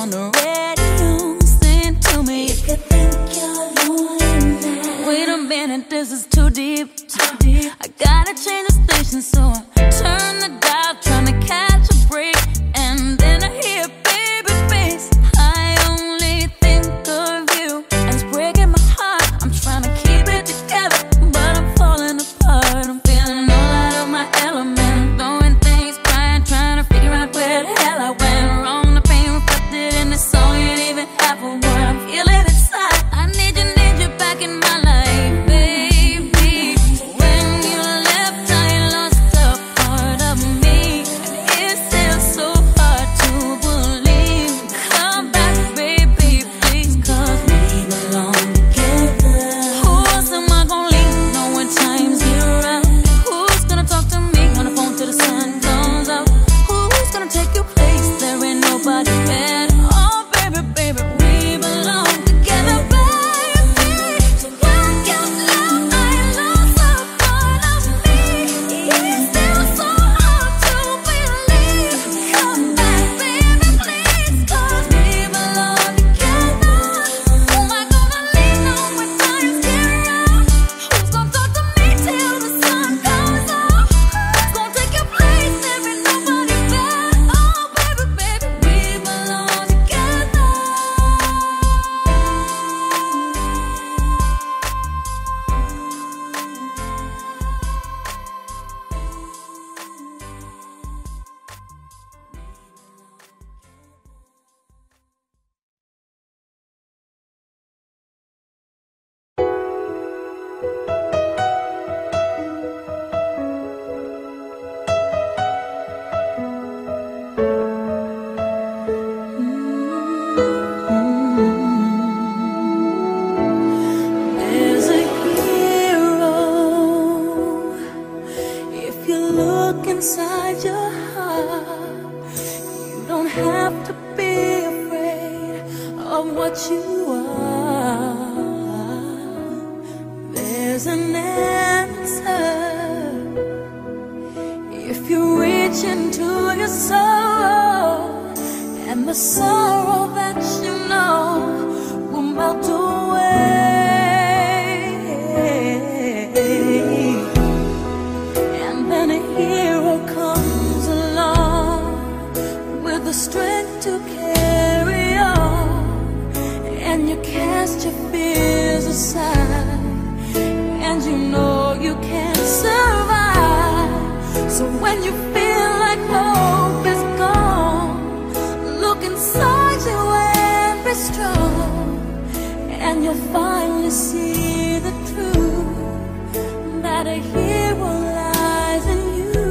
on the radio, sing to me. You could think you're lonely now. Wait a minute, this is too deep. I gotta change the station, so I turn the dial, trying to catch a break. And then I hear baby face. I only think of you, and it's breaking my heart. I'm trying to keep it together, but I'm falling apart. I'm feeling all out of my element, throwing things, crying, trying to figure out where the hell I went wrong. The pain reflected in the song ain't even half of what I'm feeling inside. I need you back in my life, baby. When you left, I lost a part of me, and it's still so hard to believe. Come back, baby, please, 'cause we belong together. Who else am I gonna leave? No when times get rough. Who's gonna talk to me on the phone till the sun comes up? Who's gonna take your place? There ain't nobody better. Oh, baby, baby, we belong together, baby. When you left, I lost a part of me. It's still so hard to believe. Come back, baby, please, 'cause we belong together. Who am I gonna lean on when times get rough? Who's gonna talk to me till the sun comes up? Who's gonna take your place? There ain't nobody better. Oh, baby, baby, we belong together. There's a hero if you look inside your heart. You don't have to be afraid of what you are. There's an answer if you reach into your soul, and the sorrow that you know will melt away. And then a hero comes along with the strength to carry on, and you cast your fears aside, and you know you can survive. So when you feel like hope is gone, look inside you and be strong, and you'll finally see the truth, that a hero lies in you.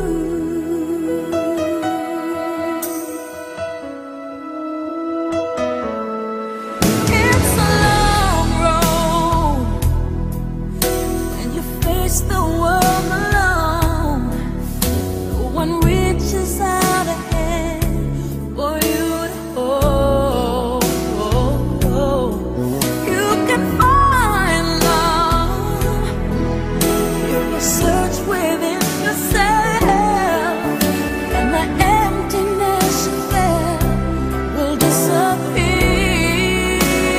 It's a long road when you face the world alone. No one reaches out a hand for you to hold. You can find love if you search within yourself, and the emptiness you felt will disappear.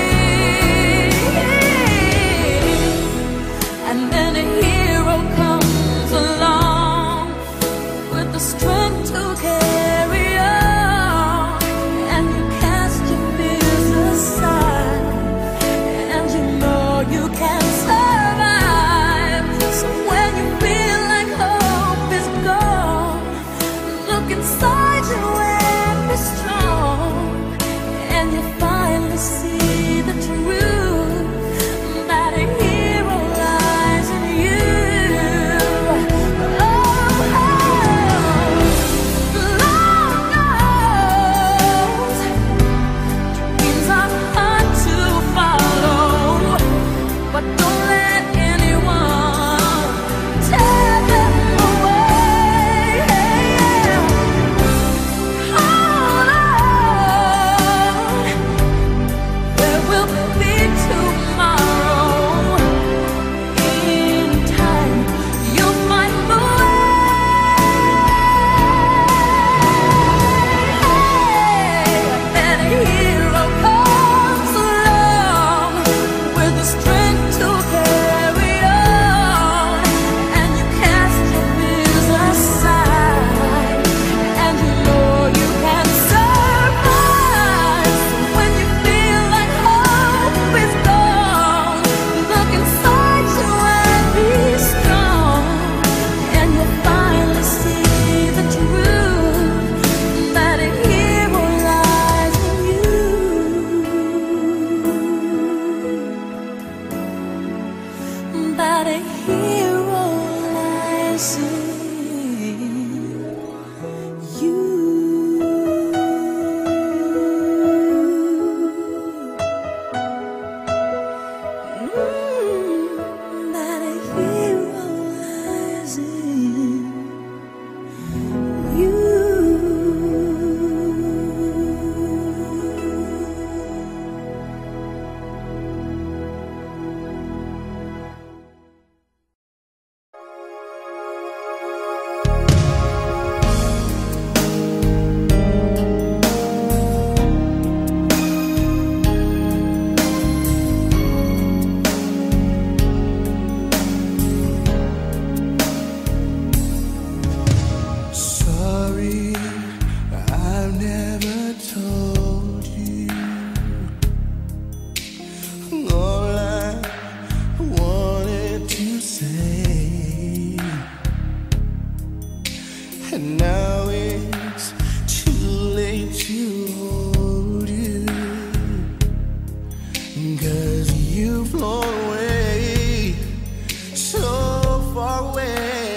And then a hero comes along with the strength to carry on, and you cast your fears aside, and you know you can survive. So when you feel like hope is gone, look inside you and be strong, and you finally see the truth, that a hero lies in you. Oh, and now it's too late to hold you, 'cause you've flown away, so far away.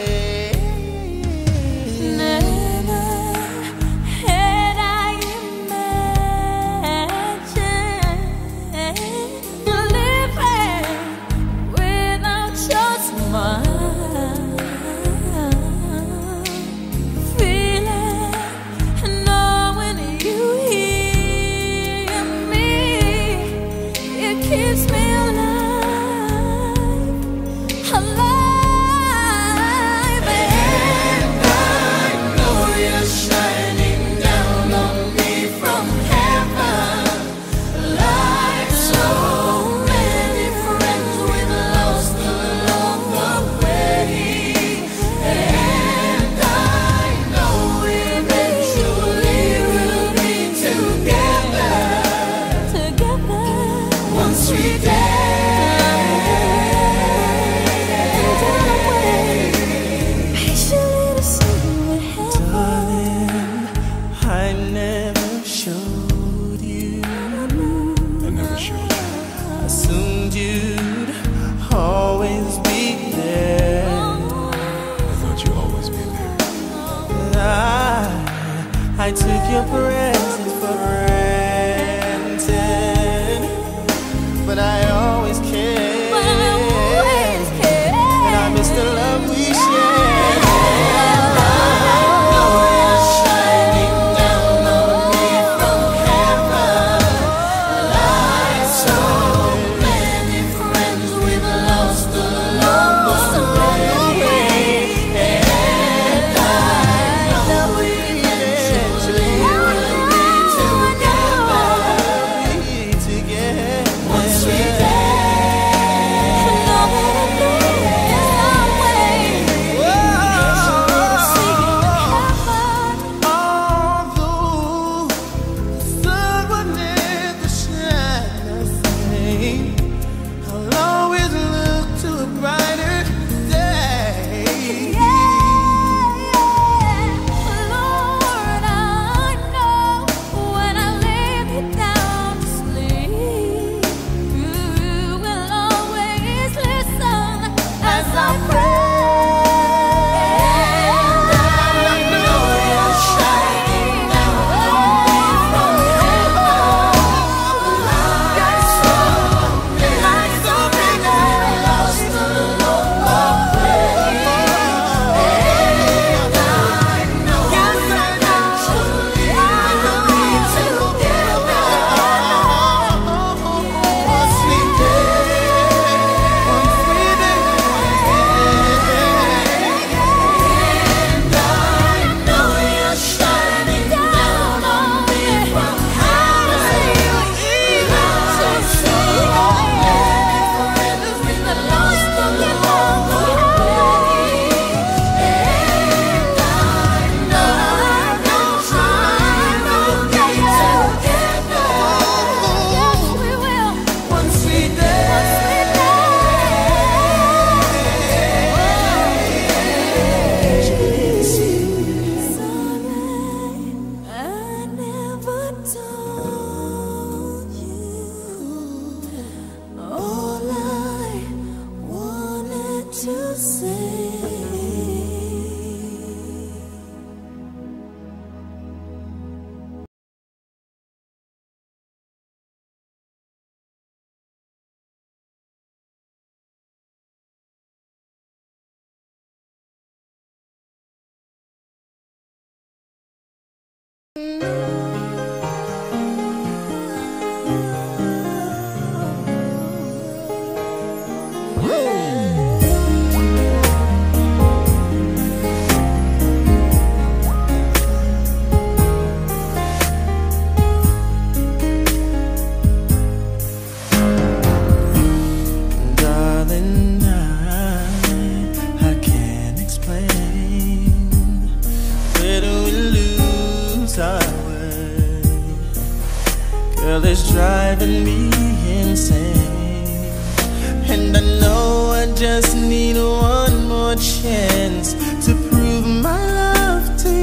I took your presence for granted, but I always cared, and I miss the love we shared. Girl, it's driving me insane, and I know I just need one more chance to prove my love to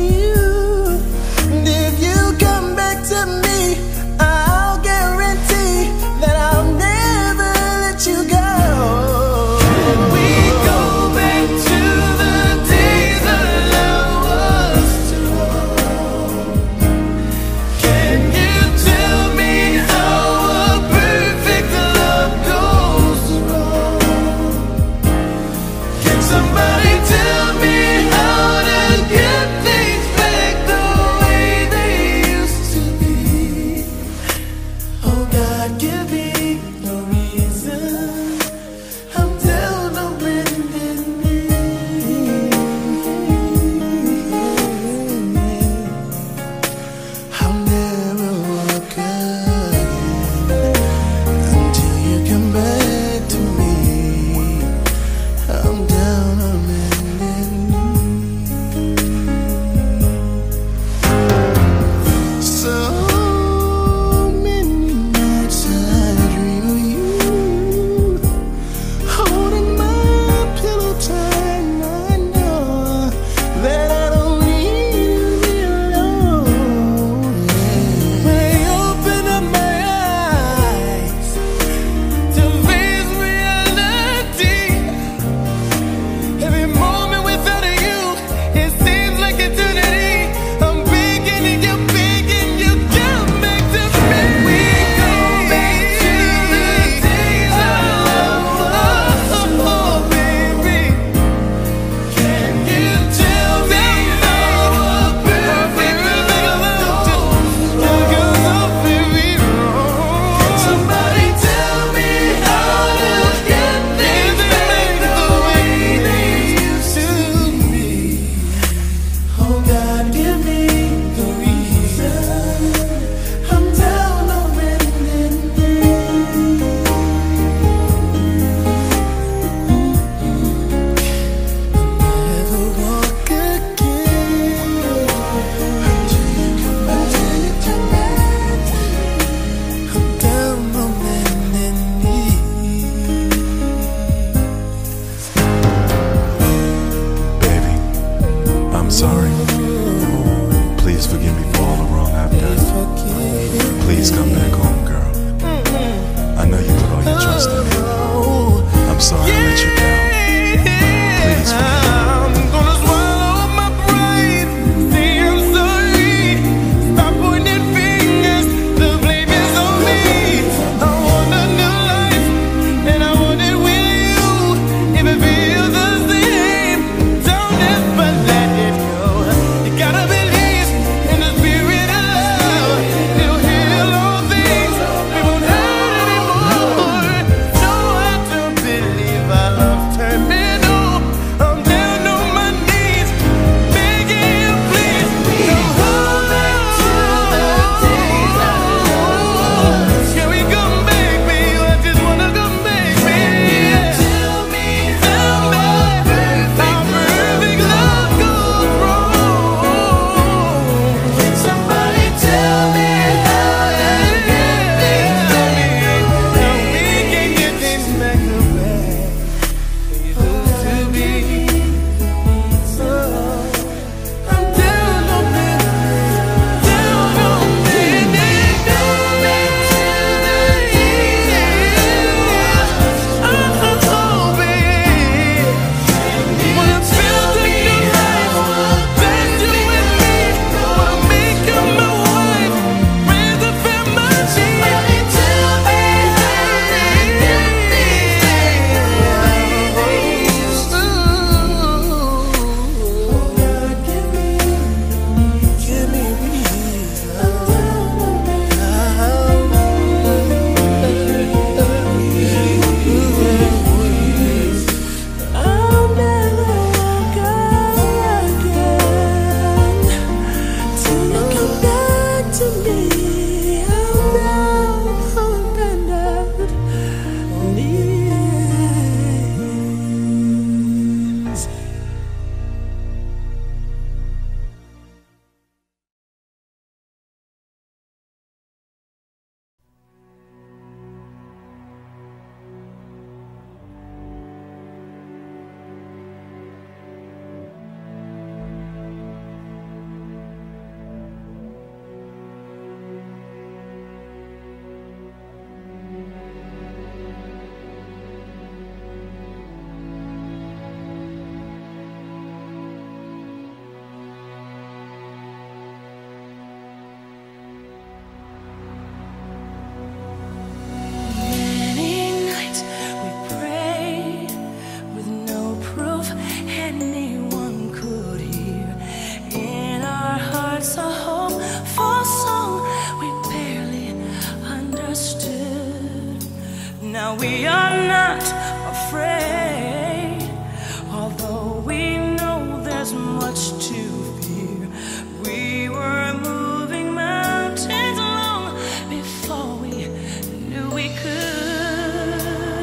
we are not afraid, although we know there's much to fear. We were moving mountains long before we knew we could.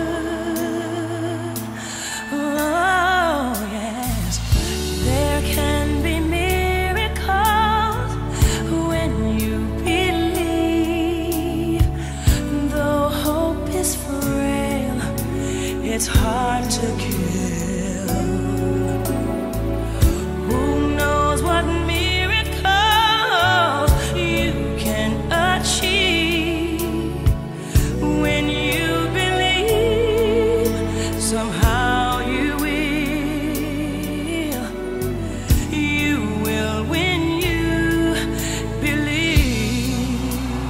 Oh yes, there can be miracles when you believe. Though hope is frail, it's hard to kill. Who knows what miracles you can achieve when you believe? Somehow you will when you believe.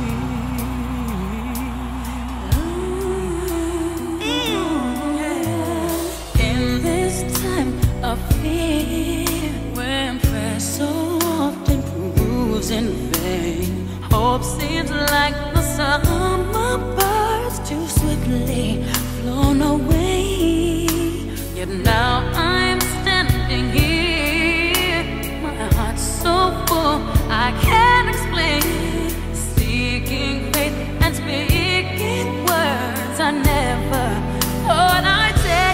In this time of fear, when prayer so often proves in vain, hope seems like the summer birds too swiftly flown away. Yet now I'm standing here, my heart's so full I can't explain, seeking faith and speaking words I never thought I'd say.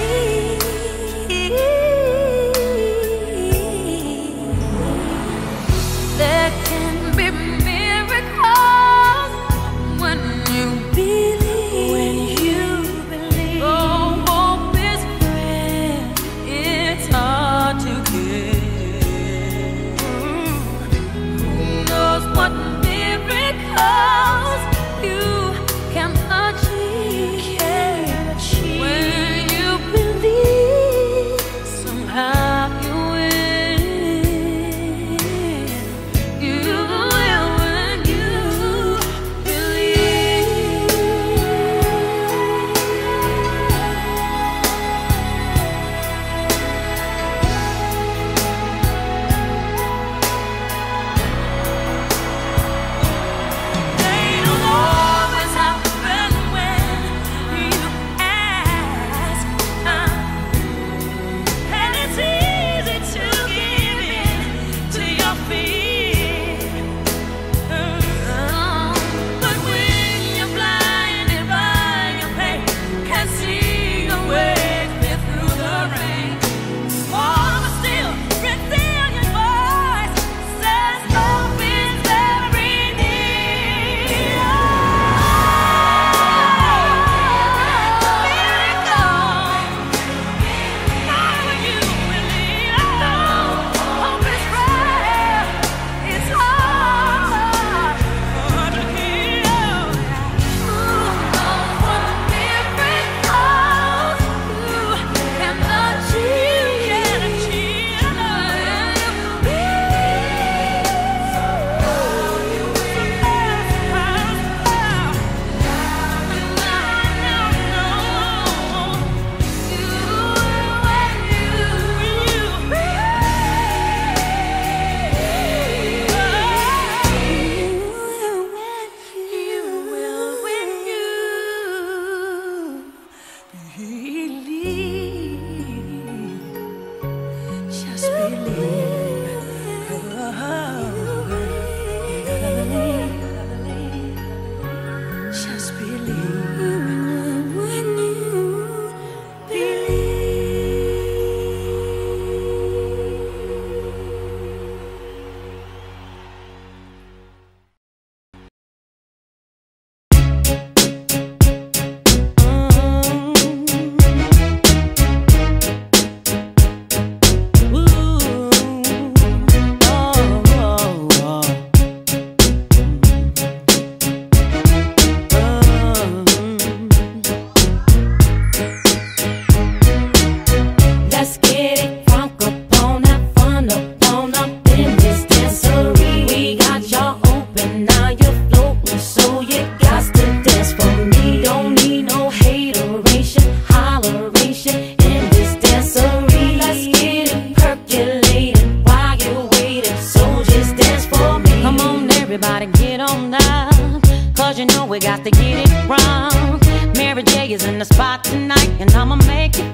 There can be miracles when you believe. When you believe. Oh, hope is frail, it's hard to give. Who knows what miracles you can achieve when you believe? Somehow you will. You will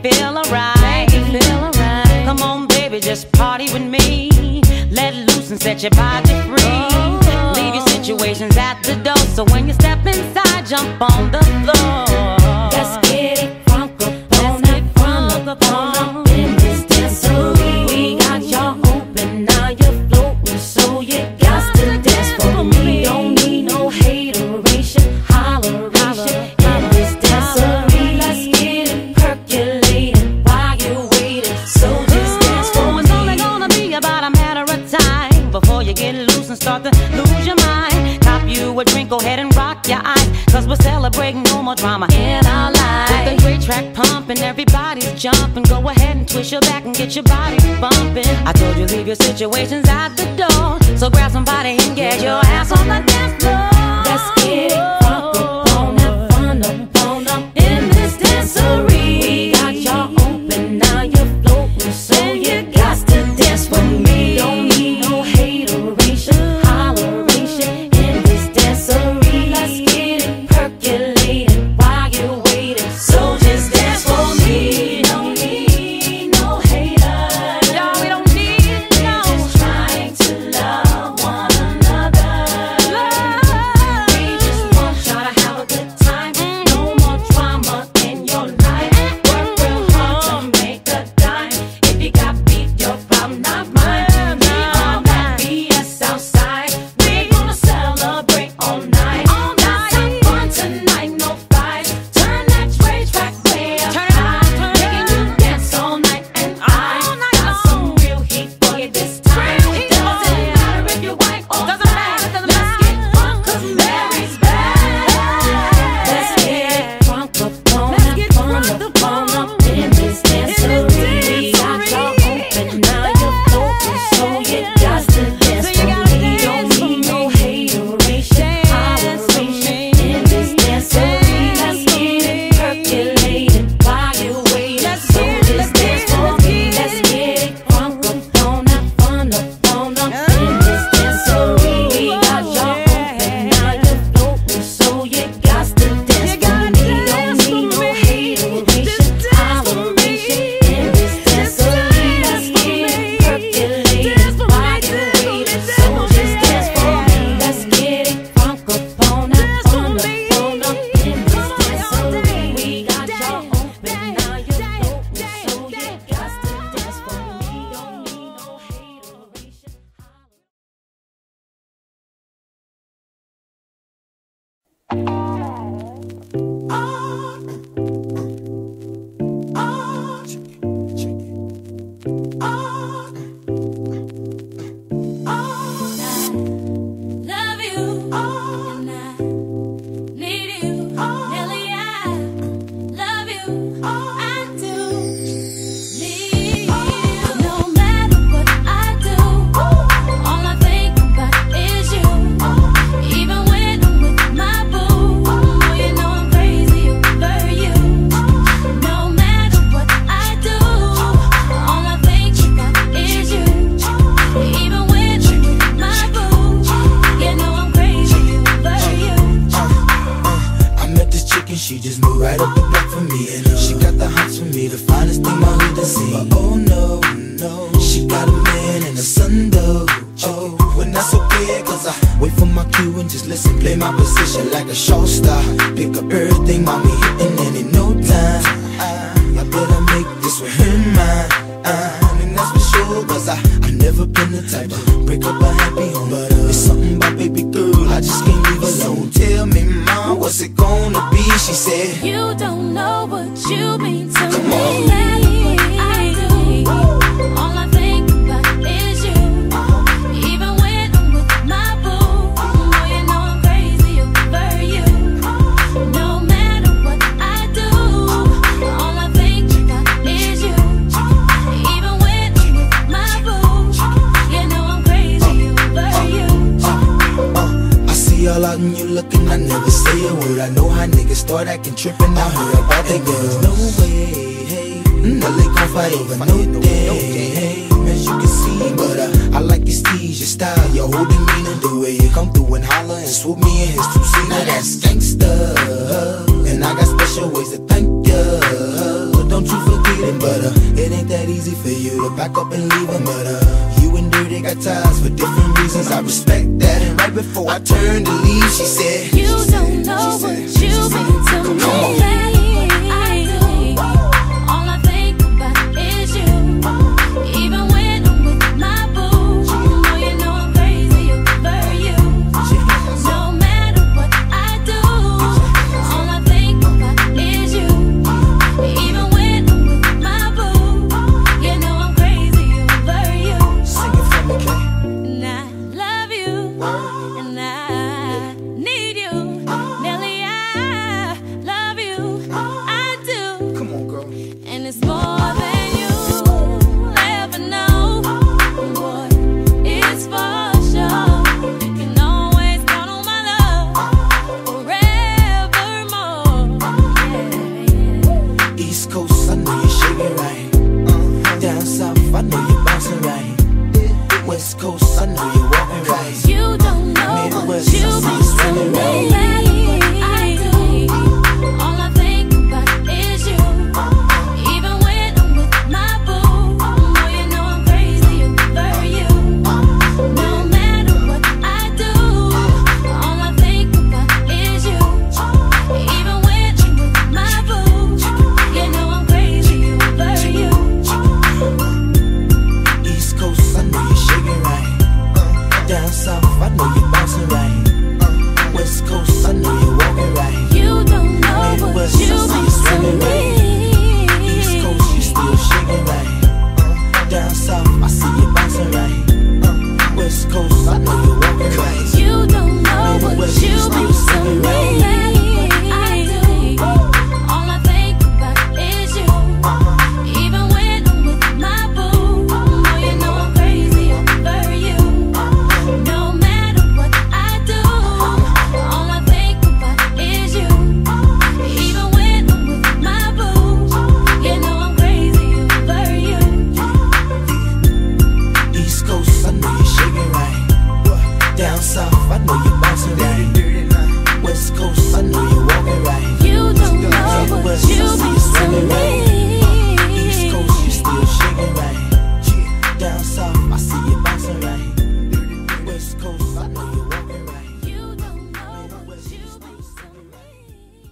feel alright. Come on, baby, just party with me. Let loose and set your body free. Leave your situations at the door, so when you step inside, jump on the floor. Let's get it crunk up on in this dancery. We got y'all open, now you're floating, so you got to dance for me. Don't need no hateration, holleration in this dancery. Let's get it percolating while you're waiting, so just dance for me. It's only gonna be about a matter of time before you get loose and start to lose your mind. Cop you a drink, go ahead and rock your eyes, cause we're celebrating no more drama in our lives. With the great track pumping, everybody's jumping. Go ahead and twist your back and get your body bumping. I told you leave your situations at the door, so grab somebody and get your ass on the dance floor. Let's get it crunk up on that fun up in this dancery. We got y'all open, now you're floating, so you got to dance with me. Don't need no hateration, holleration in this dancery. Let's get it percolating while you're waiting, so just dance for me. Don't need no haters, No, we don't need no. just trying to love one another. We just want y'all to have a good time. No more drama in your life. Work real hard to make a dime. If you got beef, your problem, not mine. We all got BS outside. We're gonna celebrate all night. Let's have fun tonight, no fights. Turn that rage track way up high, making you dance all night. And I got some real heat for you this time. Doesn't matter if you're white or black. Let's get crunk 'cause Mary's back. Let's get crunk up on that fun up in this dancery. We got y'all open, now you're floating, so you got to dance for me. Don't need no hateration, holleration in this dancery. Let's get it percolating while you're waiting, so just dance for me. Let's get it crunk up on that fun up in this dancery. We got y'all open, now you're floating, so you got to dance for me. Don't need no hateration, holleration in this dancery. Let's get it percolating while you're waiting, so just dance for me. Let's get it crunk up on that fun up in this dancery. We got y'all open, now you're floating, so you got to dance for me. Don't need no hateration. Love you, and I need you, Nelly. I love you, I do need you. No matter what I do, all I think about is you. Even when I'm with my boo, boy, you know I'm crazy over you. No matter what I do, all I think about is you. Even when I'm with my boo, you know I'm crazy over you. I met this chick and she just moved right up the block for me. And she got the hots for me, the finest thing my hood has seen. But oh no, no, she got a man and a son though. Oh, when that's okay, cause I wait for my cue and just listen, play my position like a show star. Pick up everything, mommy hitting, and in no time I better make this with her mine. And that's for sure, cause I never been the type to break up a happy home. But it's something about baby girl, I just can't leave alone. Tell me, mom, what's it gonna be? She said, You don't know what you mean to Come me. on. No matter what I do, all I think about is you. Even when I'm with my boo, boy, you know I'm crazy over you. No matter what I do, all I think about is you. Even when I'm with my boo, you know I'm crazy over you. I see all out and you looking, I never say a word. I know how niggas start acting trippin'. I heard about that girl. No way, hey, no, they gon' fight over no day, hey, as you can see. But I like your steez, your style, your whole demeanor, the way you come through and holler and swoop me in his two-seater. Now that's gangsta, and I got special ways to thank ya. Don't you forget repeating, but it ain't that easy for you to back up and leave them. But you and Dirty got ties for different reasons. I respect that. And right before I turned to leave, she said, you don't know what you've been to me. Come on. All I think about is you. Even when I'm with my boo, you know I'm crazy over you. No matter what I do, all I think about is you. Even when I'm with my boo, you know I'm crazy over you. Sing it for me, Kay. And I love you, and I need you, Nelly. I love you, I do. Come on, girl. And it's more than you'll ever know. Boy, it's for sure. You can always count on my love forevermore. Yeah. East Coast, I know you're shaking right. Down South, I know you're bouncing right. West Coast, I know you're walking right. You don't know what you've been to me. I do. All I think about is you. Even when I'm with my boo, you know I'm crazy over you. No matter what I do, all I think about is you. Even when I'm with my boo, you know I'm crazy over you. East Coast, I know you're shaking right. Down South, I know you're bouncing right. West Coast, I know you're walking right. You don't know what Midwest, I you've see been you to swimming right. East me. Coast, you still shaking right. Down South, I see you bouncing right. West Coast, I know you're walking right. You don't know what Midwest, you you've been still to singing me. right. I do. All I think about is you. Even when I'm with my boo, you know I'm crazy over you. No matter what I do, all I think about is you. Even when I'm with my boo, you know I'm crazy over you. East Coast, I know you're shaking right. Down South, I know you're bouncing right. West Coast, I know you're walking right. You don't know what Midwest, I you've see been you swimming right. East to Coast, you still shaking right. Down South, I see you bouncing right. West Coast, I know you're walking right. me. You don't know what Midwest, you you've still been to singing right. me.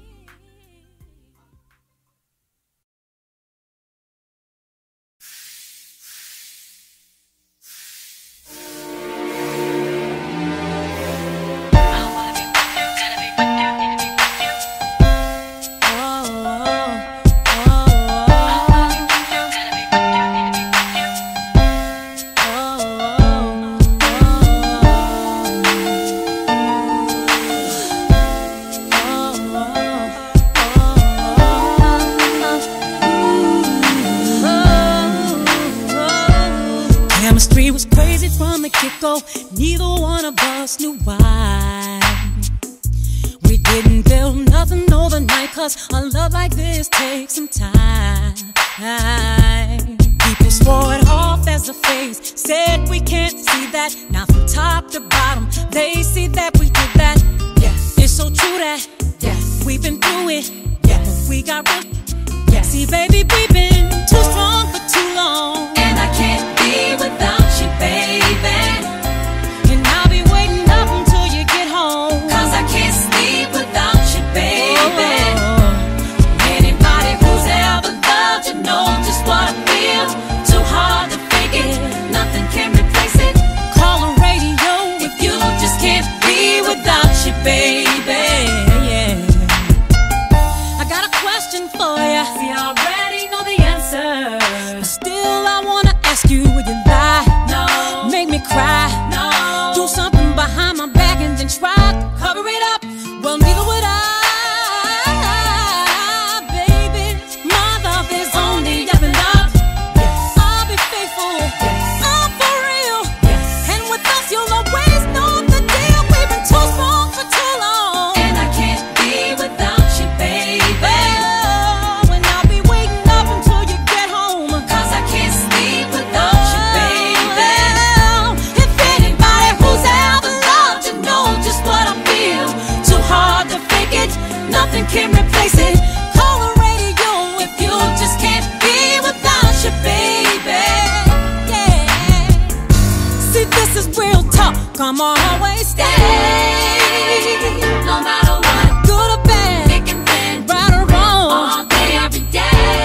Chemistry was crazy from the get-go. Neither one of us knew why. We didn't build nothing overnight, 'cause a love like this takes some time. People swore it off as a phase, said we can't see that. Now from top to bottom, they see that we did that. Yes, it's so true that we've been through it. Yes, we got real. Yes, see, baby, we've been too strong for too long. And I can't be without you, baby. And I'll be waiting up until you get home. 'Cause I can't sleep without you, baby. Oh. Anybody who's ever loved you know just what I feel. Too hard to fake it, nothing can replace it. Call the radio If you just can't be without you, baby. yeah. I got a question for you. See, I already know the answer. But still, I wanna ask you, would you lie? No, Make me cry? no. Do something behind my back and then try to cover it up? Well, neither would I, baby. My love is only up and up. I'll be faithful. I'm for real. And with us, you'll always know the deal. We've been too strong for too long. And I can't be without you, baby. Oh, and I'll be waiting up until you get home. 'Cause I can't sleep without you, baby. Oh, if Anybody who's ever loved you know just what always stay. No matter what, good or bad, thick and thin, right or wrong, all day, every day.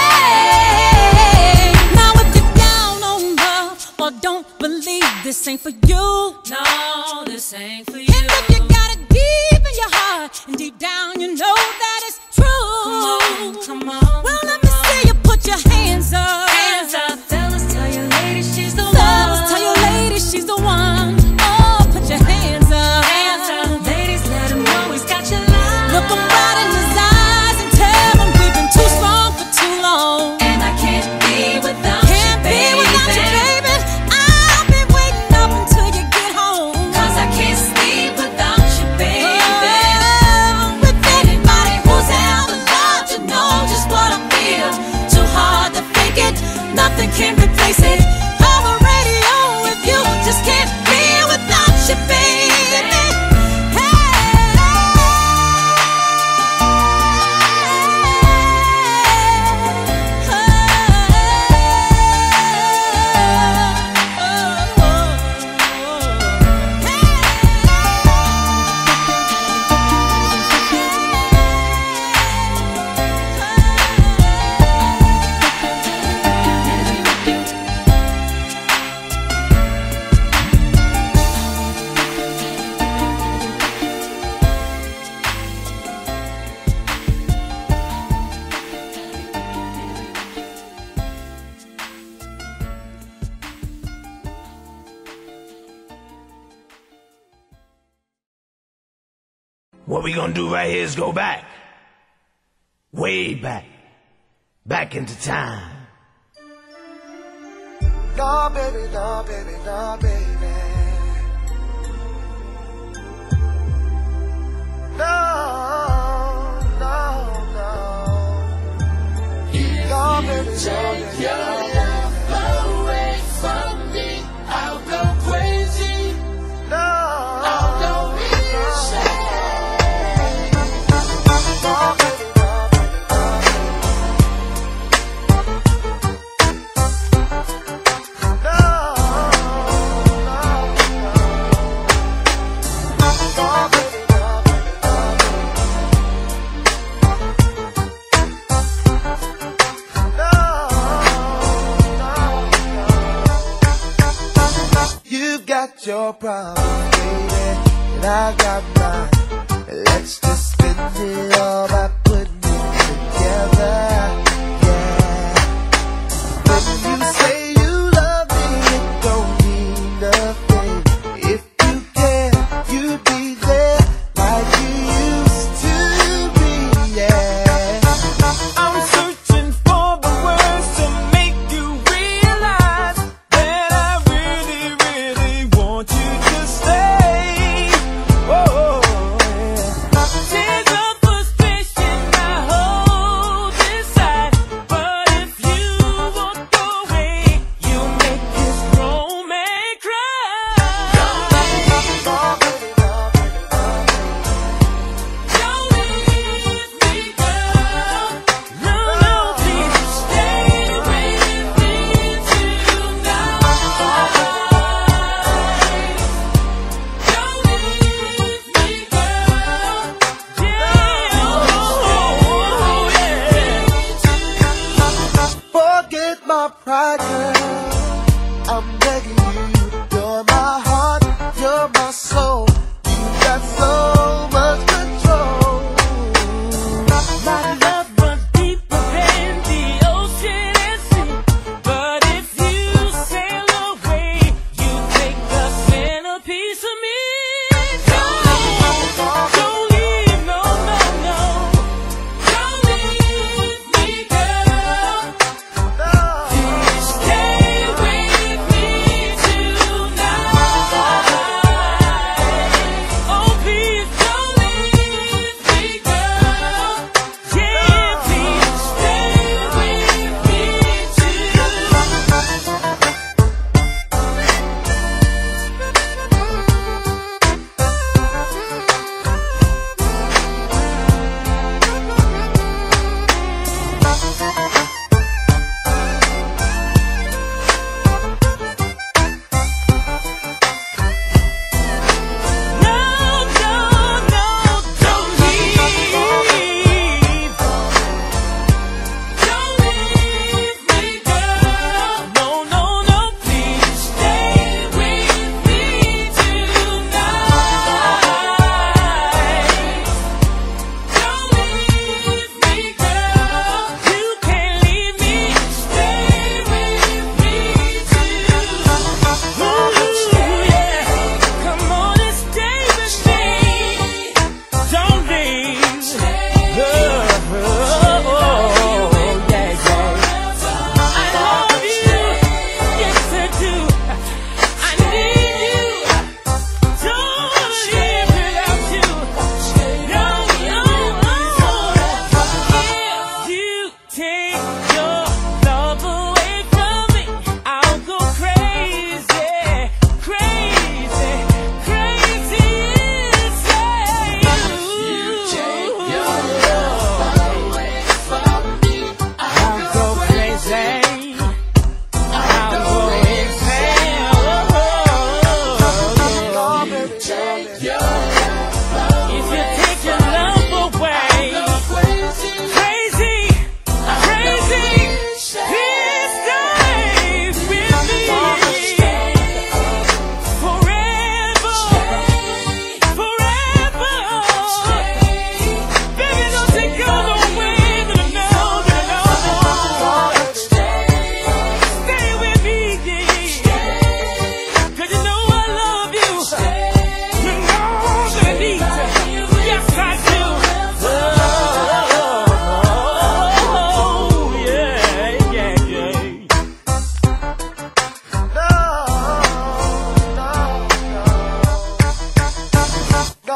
Hey, now if you're down on love or don't believe, this ain't for you. No, this ain't for you. And if you got it deep in your heart and deep down you know that it's true, Come on, well, let me see you put your hands up. hands up, fellas, tell your lady she's the Fellas, one. tell your lady she's the one. Oh, put your hands up. Hands up, ladies, let him know he's got your line. Look him right in his eyes and tell him we've been too strong for too long. And I can't be without Can't you, be baby. without you, baby. I'll be waiting up until you get home. 'Cause I can't sleep without you, baby. Oh, with anybody who's ever loved, you know just what I feel. Too hard to fake it, nothing can replace it. On the radio with you, just can't be without you, baby. What we gonna do right here is go back. Way back. Back into time. No, baby, no, baby, no, baby. No, no, no. No, baby, Take your love away from me, I'll go crazy. no. I'll go insane. No, baby, no, You've got your problems, baby, and I got mine. Let's just spend it all by putting it together. Yeah. When you say you love me, it don't mean nothing. If you care, you'd be there like you used to be. Yeah. I'm searching for the words to make you realize that I really, really want you to stay. Oh, yeah. Tears of frustration I hold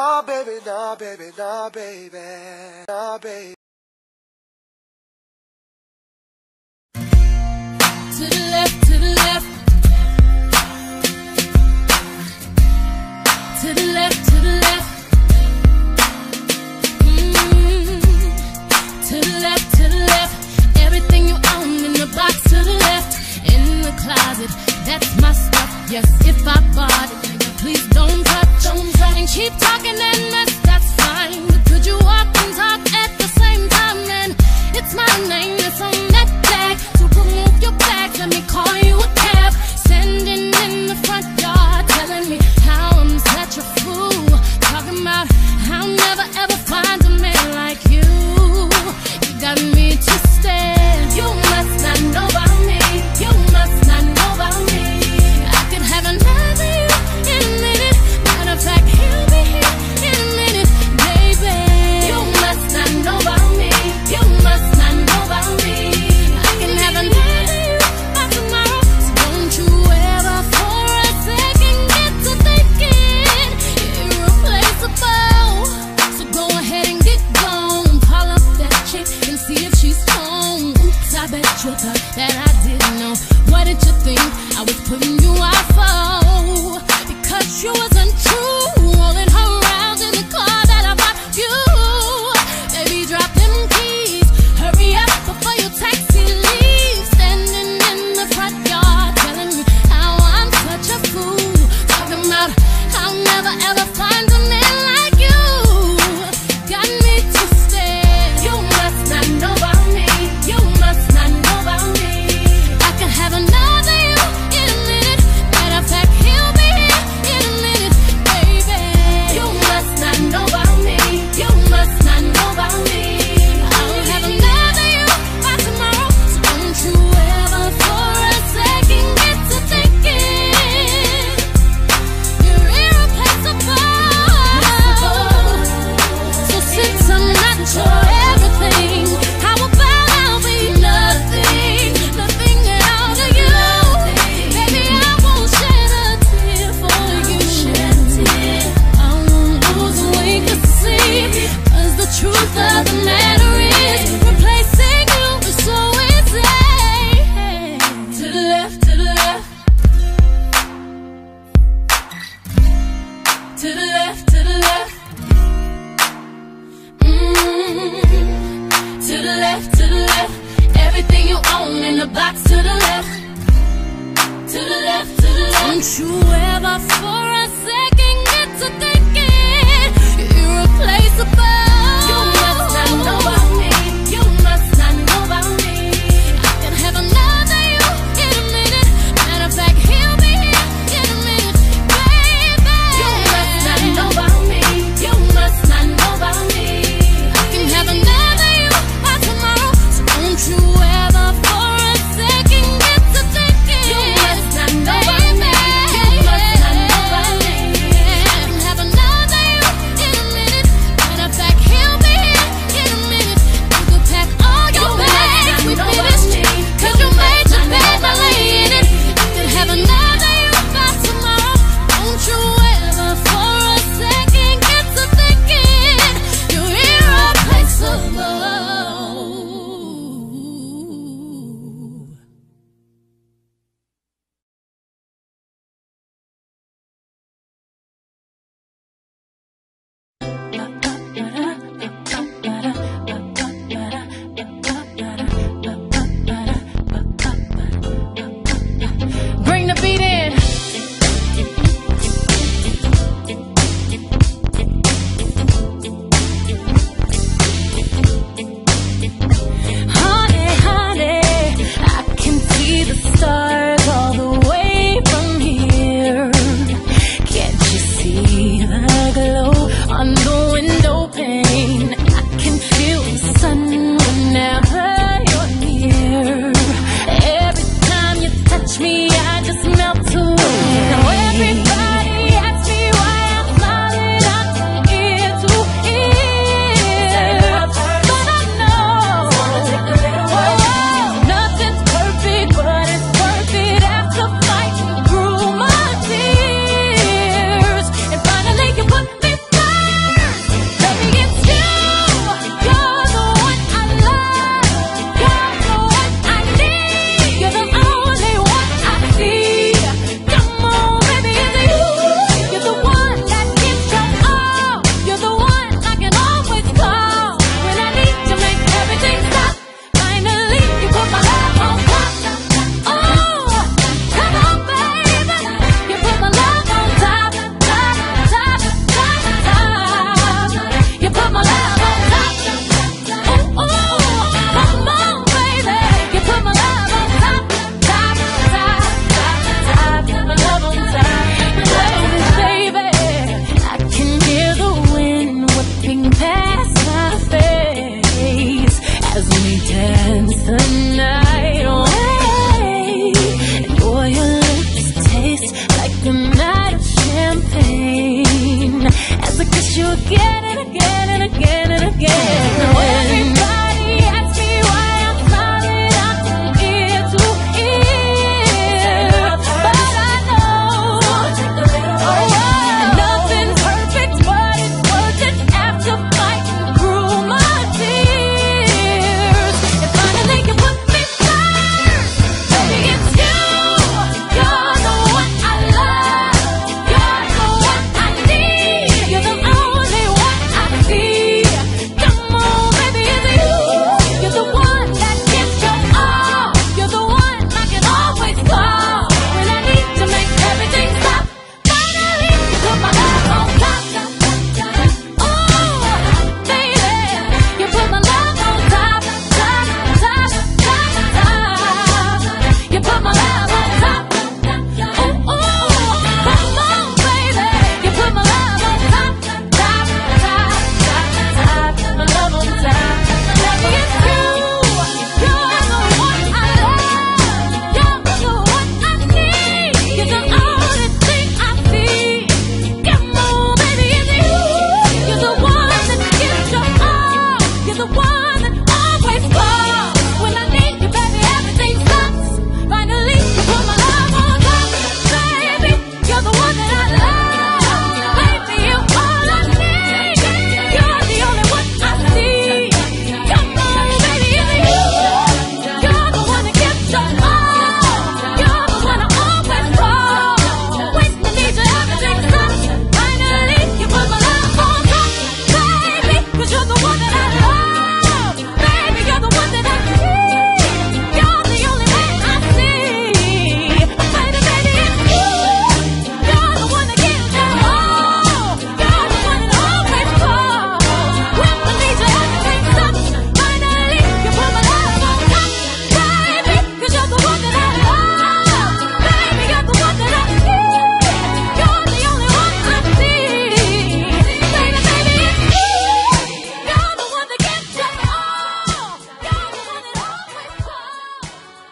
Nah, baby, nah, baby, nah, baby, nah, baby. To the left, to the left. To the left, to the left. To the left, to the left. Everything you own in the box to the left. In the closet, that's my stuff. Yes, if I bought it, please don't touch. And keep talking and mess, that's fine. But could you walk and talk at the same time? And it's my name that's on that tag. So remove your bags, let me call you a cab. Standing in the front yard, telling me how I'm such a fool. Talking about I'll never ever find a man like you. You got me twisted. You must not know about me. You must not know about me. I could have another you in a minute. Matter of fact, he'll be here in a minute, baby. You must not know about me. You must not know about me. I can have another you by tomorrow. So don't you ever for a second get to thinking irreplaceable. So go ahead and get gone. Call up that chick and see if she's home. Oops, I bet you thought that I didn't know. What did you think I was putting you out for? Because you wasn't true. Rolling her around in the car that I bought you. Baby, drop them keys. Hurry up before your taxi leaves. Standing in the front yard, telling me how I'm such a fool. Talking about I'll never ever find a man like you. Got me twisted. You must not know about me. You must not know about me. I can have another you in a minute. Matter of fact, he'll be here in a minute, baby. You must not know about me. You must not know about me. I'll have another you by tomorrow. So don't you ever for a second get to thinking you're irreplaceable. So since I'm not your everything, how about I'll be nothing, nothing at all to you? Baby, I won't shed a tear for you. I won't lose a wink of sleep. 'Cause the truth of the matter is, replacing you is so easy. To the left, to the left. To the left, to the left. To the left, to the left. Everything you own in the box to the left. To the left, to the left. Don't you ever for a second get to thinking you're irreplaceable. You must not know about me. You must not know about me. I can have another you in a minute. Matter of fact, he'll be here in a minute, baby. You must not know about me. You must not know about me. I can have another you by tomorrow. So don't you ever for a second get to thinking you must not know about me. You must not know about me. I can have another you in a minute. Matter of fact, he'll be here in a minute. You could pack all your bags, we finished. 'Cause you made your bed by laying it. I can have another you by tomorrow. Don't you ever for a second get to thinking you're irreplaceable. Bring the beat in. Honey, honey, I can see the stars all the way from here. Can't you see the glow on the window pane? I can feel the sun whenever you're near. Every time you touch me, I just melt away. Now everybody asks me why I'm smiling out from ear to ear, but I know nothing's perfect, but it's worth it after fighting through my tears. And finally you put me miss you again and again and again and again. Now everybody asks me why I'm smiling out from ear to ear, but I know nothing's perfect, but it's worth it after fighting through my tears. And finally you put me first, baby, it's you. You're the one I love. You're the one I need. You're the only one I see. Come on, baby, it's you. You're the one that gives your all. You're the one I can always call when I need to make everything stop. Finally, you put my love on top. Oh, baby, you put my love on top, top, top, top, top. You put my love on top. Oh, come on, baby, you put my love on top, top, top, top, top. My love on top. It's you. You're the one I love. You're the one I need. You're the only thing I see. Come on, baby, it's you. You're the one that gives your all. You're the one that always calls when I need you, baby. Everything stops. Finally, you put my love on top, baby. You're the one that I love, baby. You're all I need. You're the only one I see. Come on, baby, it's you. You're the one that gives your all. You're the one I always call. When I need you, everything stops. Finally, you put my love on top, baby. 'Cause you're the one that I love, baby. You're the one that I need. You're the only man I see. Baby, baby, it's you. You're the one that gives your all. You're the one that always calls. When I need you, everything stops. Finally, you put my love on top, baby. 'Cause you're the one that I love, baby. You're the one that I need. You're the only one I see. Baby, baby, it's you. You're the one that gives your all. You're the one that always calls.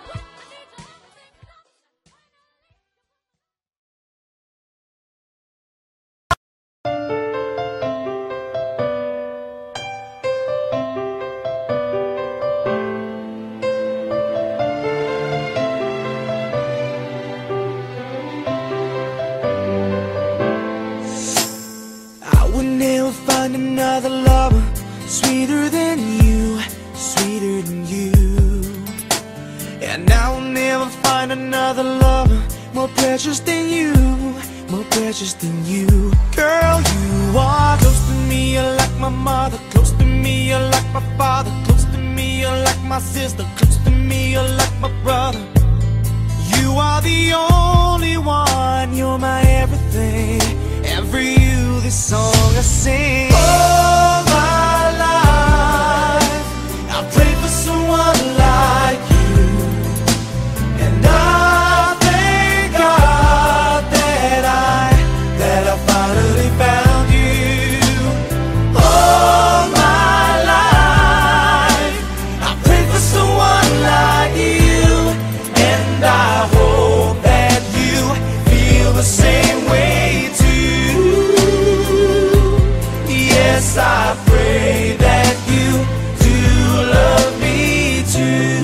I would never find another lover sweeter than you, sweeter than you. And I will never find another lover more precious than you, more precious than you. Girl, you are close to me, you're like my mother. Close to me, you're like my father. Close to me, you're like my sister. Close to me, you're like my brother. You are the only one, you're my everything. And for you, this song I sing. All my life, I pray for someone like you. And I thank God that I finally found you. All my life, I pray for someone like you. And I hope that you feel the same way too. Yes, I pray that you do love me too.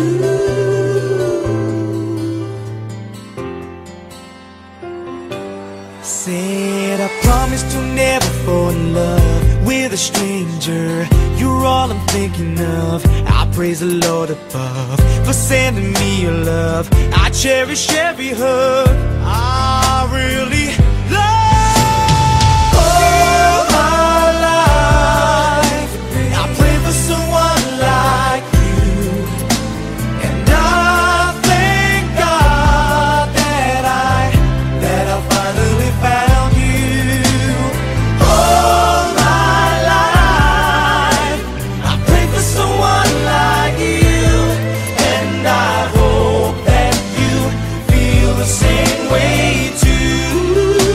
Said I promise to never fall in love with a stranger. You're all I'm thinking of. I praise the Lord above for sending me your love. I cherish every hug. I really love. All my life, I pray for someone like you. And I thank God that I finally found you. All my life, I pray for someone like you. And I hope that you feel the same way too.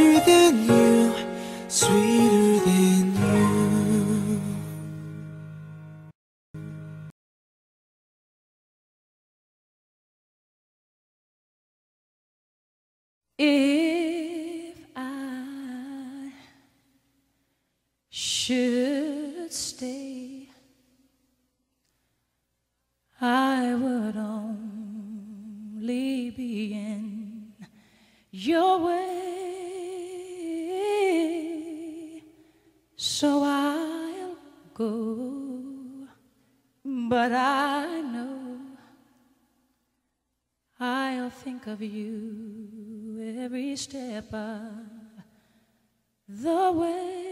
sweeter than you, sweeter than you. If I should stay, I would only be in your way, so I'll go, but I know I'll think of you every step of the way.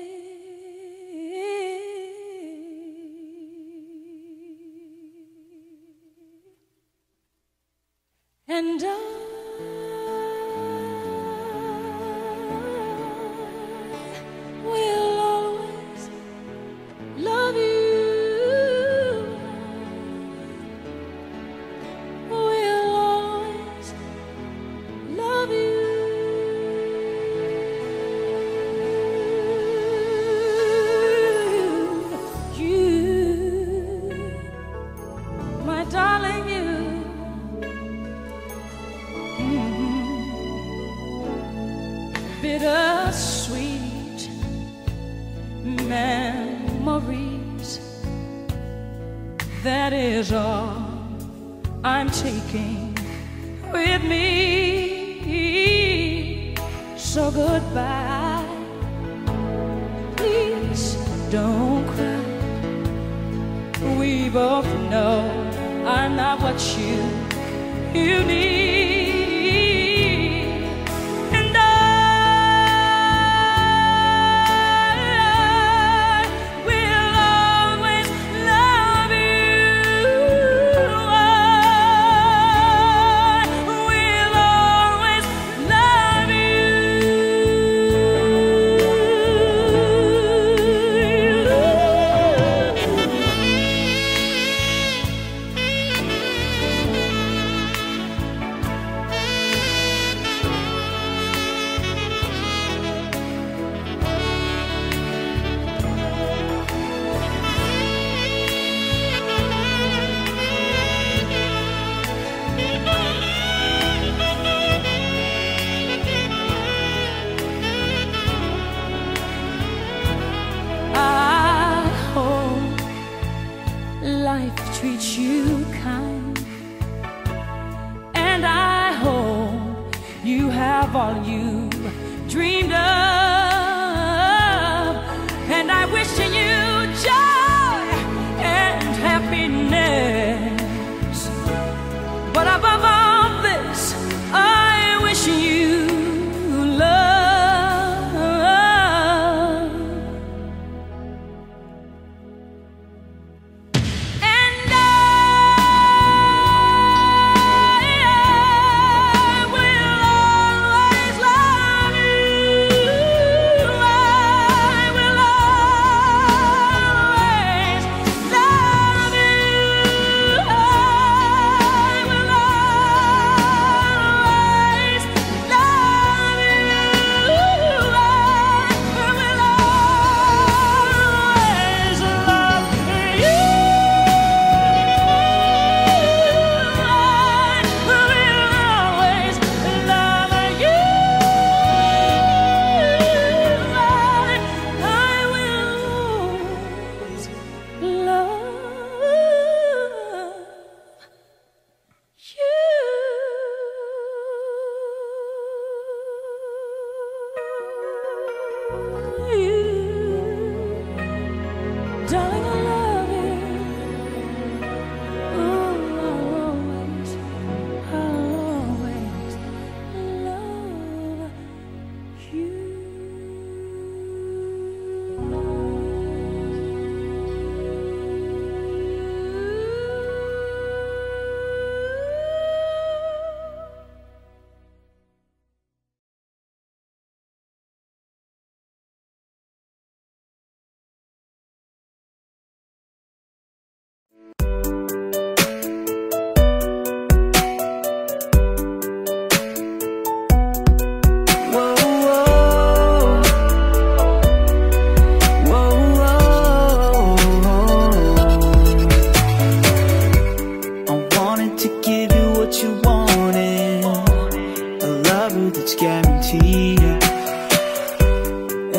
And I will always love you. Will always love you. You, my darling, you. Bittersweet memories, that is all I'm taking with me. So goodbye, please don't cry. We both know I'm not what you need. And I will always love you. I will always love I hope life treats you kind, and I hope you have all you dreamed of, and I wish you joy and happiness, but above all this, I wish you love. And I will always love you. I will always love you. I will always love you.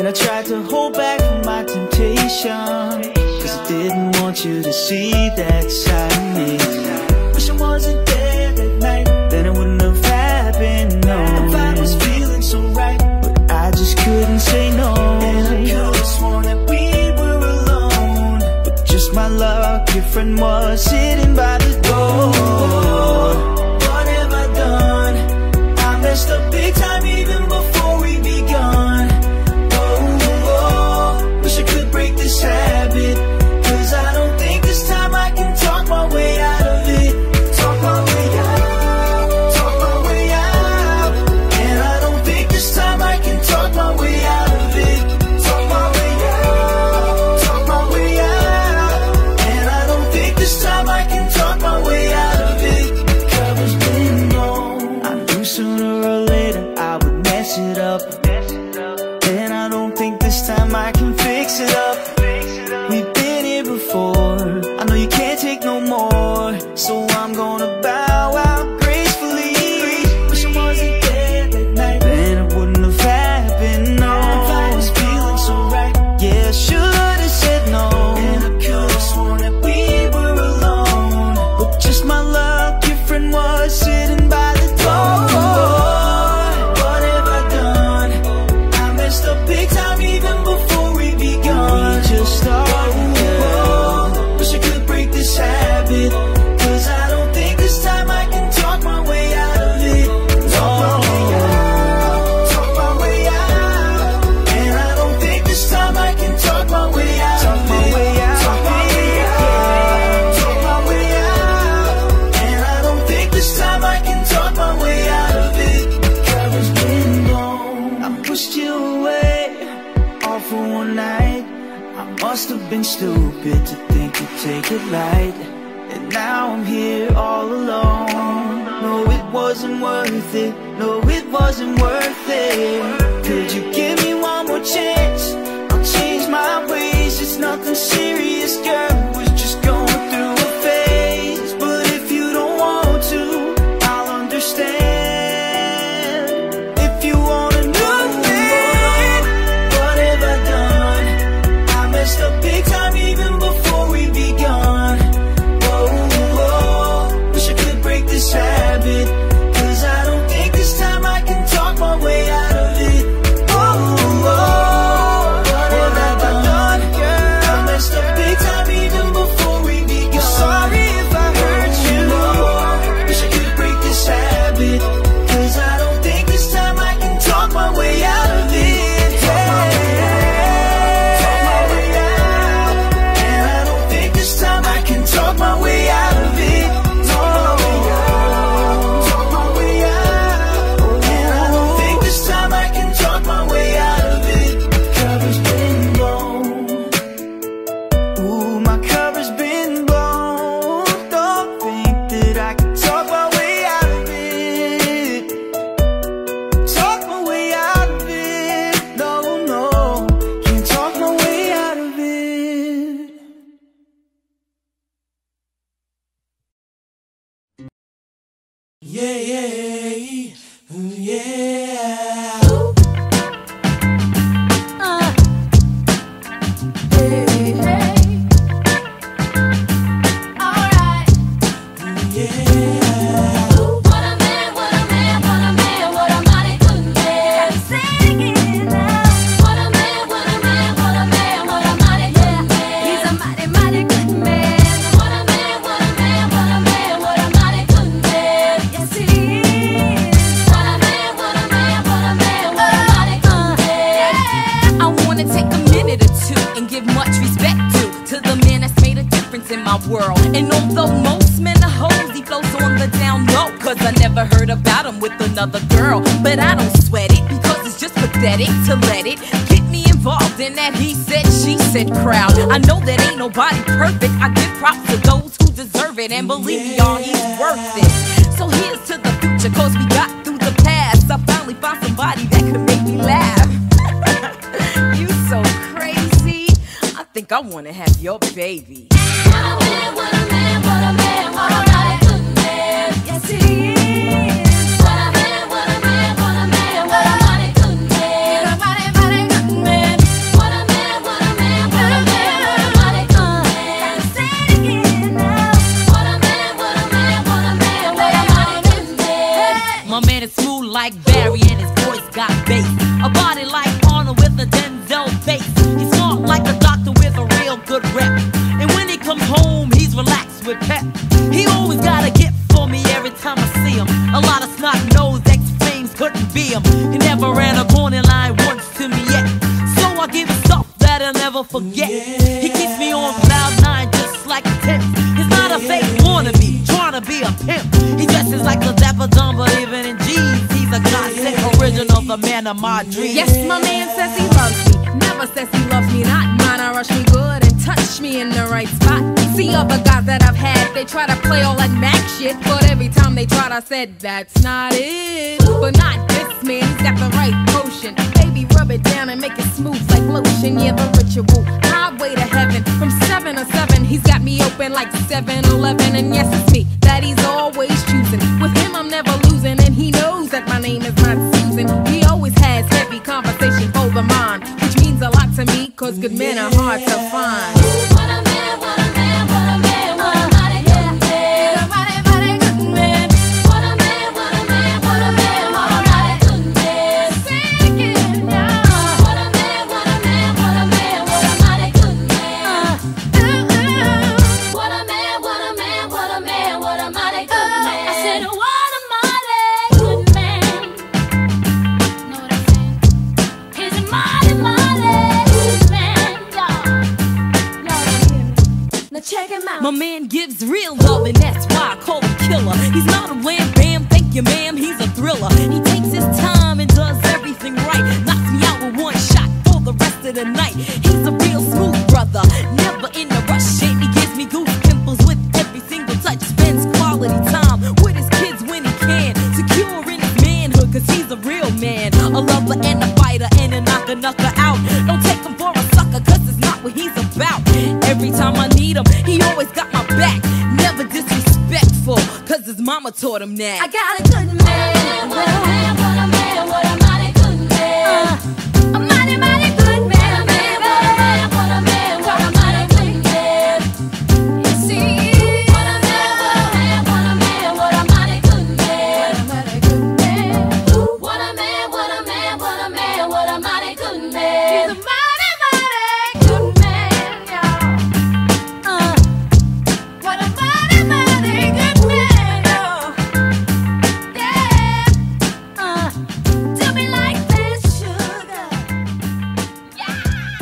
And I tried to hold back from my temptation, 'cause I didn't want you to see that side of me. Wish I wasn't there that night, then it wouldn't have happened, no. The vibe was feeling so right, but I just couldn't say no. And I could've sworn that we were alone, but just my luck, your friend was sitting by the door. What have I done? I messed up big time even before we begun. Wish I could break this habit, 'cause I don't think this time I can talk my way out of it. Talk my way out, talk my way out. And I don't think this time I can talk my way out of it. Talk my way out, talk my way out. And I don't think this time I can talk my way out of it. Cover's been blown. I knew sooner or later I would mess it up, and I don't think this time I can fix it up. We've been here before, I know you can't take no more, so I'm gonna bow out gracefully. Wish I wasn't there that night, then it wouldn't have happened, no. If I was feeling so right, yeah, I should've said no. And I could've sworn that we were alone, but just my luck, your friend was sitting by the door. What have I done? I messed up big time even before we begun. We just started. Wish I could break this habit, 'cause I don't think this time I can talk my way out of it. Talk my way out, talk my way out. And I don't think this time I can talk my way out of it. Talk my way out, talk my way out, talk my way out. And I don't think this time I can talk my way out of it. Cover's been blown. I pushed you away all for one night. I must have been stupid to think you'd take it light, and now I'm here all alone. No, it wasn't worth it, no, it wasn't worth it. Could you give me one more chance? I'll change my ways, it's nothing serious, girl, was just going through a phase. But if you don't want to, I'll understand. If you want a new thing, what have I done? I messed up big time even before we begun. Wish I could break this habit, 'cause I don't think this time I can talk my way out of it. What have I done, girl? I messed up big time even before we begun. Sorry if I hurt you. Wish I could break this habit, 'cause I don't think this time I can talk my way out of it. Talk my way out, talk my way out. And I don't think this time I can talk my way out of it. Talk my way out, talk my way out. And I don't think this time I can talk my way out of it. Cover's been blown. Ooh, my cover's been blown. Don't think that I can talk my way out of it. Talk my way out of it. No, no, can't talk my way out of it. Yeah, yeah, yeah. Alright. Yeah. What a man, what a man, what a man, what a mighty good man. Sing it now. What a man, what a man, what a man, what a mighty good man. He's a mighty, mighty good man. What a man, what a man, what a man, what a mighty good man. Yes, he is. What a man, what a man, what a man, what a mighty good man. I wanna take a minute or two and give much respect to the man that's made a difference in my world. And although most men are hoes, he flows on the down low, 'cause I never heard about him with another girl. But I don't sweat it, because it's just pathetic to let it get me involved in that he said, she said crowd. I know that ain't nobody perfect, I give props to those who deserve it, and believe me, y'all, he's worth it. So here's to the future, 'cause we got through the past. I finally found somebody that could make me laugh. You so crazy, I think I wanna have your baby. What a man, what a man, what a man, what a mighty good man. Yes, he is. What a man, what a man, what a man, what a mighty good man. He's a mighty, mighty good man. never forget. He keeps me on cloud 9 just like a tip. He's not a fake wannabe, trying to be a pimp. He dresses like a dapper dumb, but even in jeans, he's a godsend original, the man of my dreams. Yes, my man says he loves me, never says he loves me not. Mine, I rush me good and touch me in the right spot. See other guys that I've had, they try to play all that Mac shit, but every time they tried, I said, that's not it. But not this man, he's got the right potion. Baby, rub it down and make it smooth like lotion. Yeah, the ritual, highway to heaven. From 7 to 7, he's got me open like 7-Eleven. And yes, it's me that he's always choosing. With him, I'm never losing, and he knows that my name is not Susan. He always has heavy conversation for the mind, which means a lot to me, cause good men are hard to find. What a man, what a man, what a man, what a mighty good man. A mighty, mighty good man. What a man, what a man, what a man, what a mighty good man. Sing it now. What a man, what a man, what a man, what a mighty good man. What a man, what a man, what a man, what a mighty good man. I said, what a mighty good man. Know what I'm saying? He's a mighty, mighty good man, y'all. Y'all don't hear me? Now check him out. My man gives real love, and that's why I call him killer. He's not a wham bam, thank you ma'am, he's a thriller. He takes his time and does everything right. Knocks me out with one shot for the rest of the night. He's a real smooth brother, never in a rush shit. He gives me goose pimples with every single touch. Spends quality time with his kids when he can. Secure in his manhood, cause he's a real man. A lover and a fighter and a knocker out. Don't take him for a sucker, cause it's not what he's about. Every time I need him, he always got my back. Never disrespectful, cause his mama taught him that. I got a good man. What a man, what a man, what a mighty good man. A mighty, mighty good man. What a man, what a man, what a mighty good man. You see, what a man, what a man, what a man, what a mighty good man. What a mighty good man. What a man, what a man, what a man, what a mighty good man. He's a mighty, mighty good man, y'all. What a mighty, mighty good man, y'all. Yeah. Do me like this, sugar. Yeah.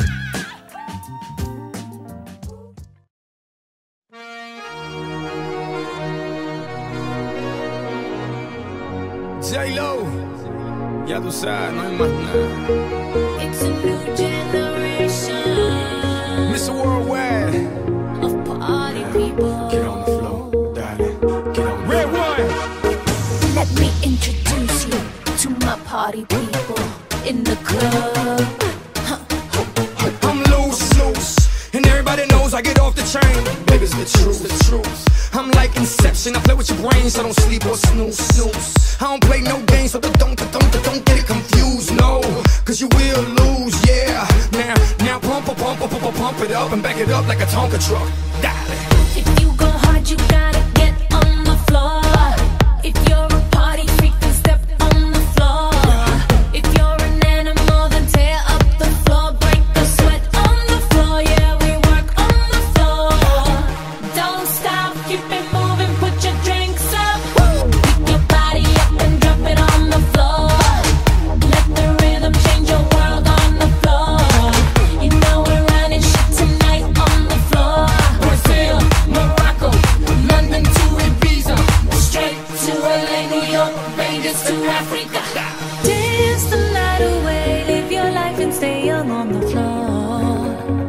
J-Lo, ya tú sabes, no hay más nada. It's a new generation Mr. Worldwide, of party people. get on the floor, darling, get on the Red one. Let me introduce you to my party people in the club. I'm loose, and everybody knows I get off the chain. Baby's the truth. I'm like Inception, I play with your brains, I don't sleep or snooze. I don't play no games, so don't get it confused, no, cause you will lose, yeah. Now pump it up and back it up like a Tonka truck. Dale. If you go hard, you gotta get on the floor. If you're a party freak, then step on the floor. If you're an animal, then tear up the floor. Break the sweat on the floor, yeah, we work on the floor. Don't stop, keep it moving, put your drinks up. Pick your body up and drop it on the floor. Let the rhythm change your world on the floor. You know we're running shit tonight on the floor. Brazil, Morocco, London to Ibiza, straight to LA, New York, Vegas to Africa. Dance the night away, live your life and stay young on the floor.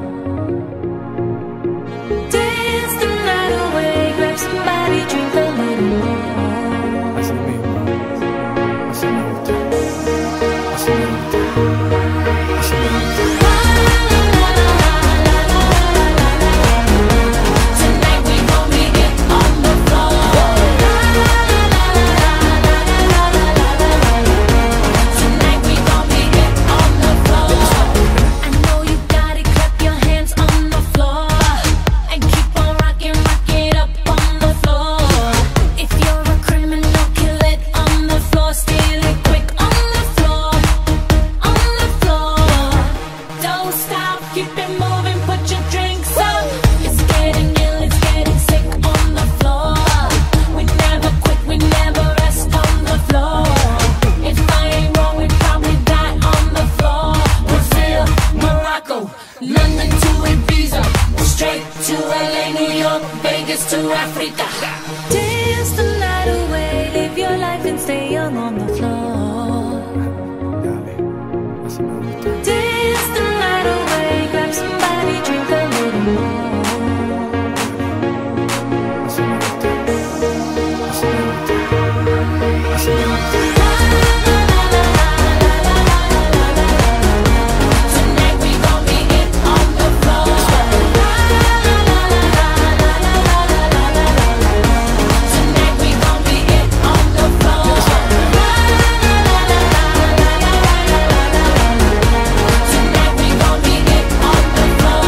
Dance the night away, grab somebody, drink a little more. Tonight we gon' be it on the floor. Tonight we gon' be it on the floor. Vegas to Africa. Dance the night away, live your life and stay young on the floor. Dance the night away, grab somebody, drink a little more. Tonight we gon' be it on the floor. Tonight we gon' be it on the floor. Tonight we gon' be it on the floor.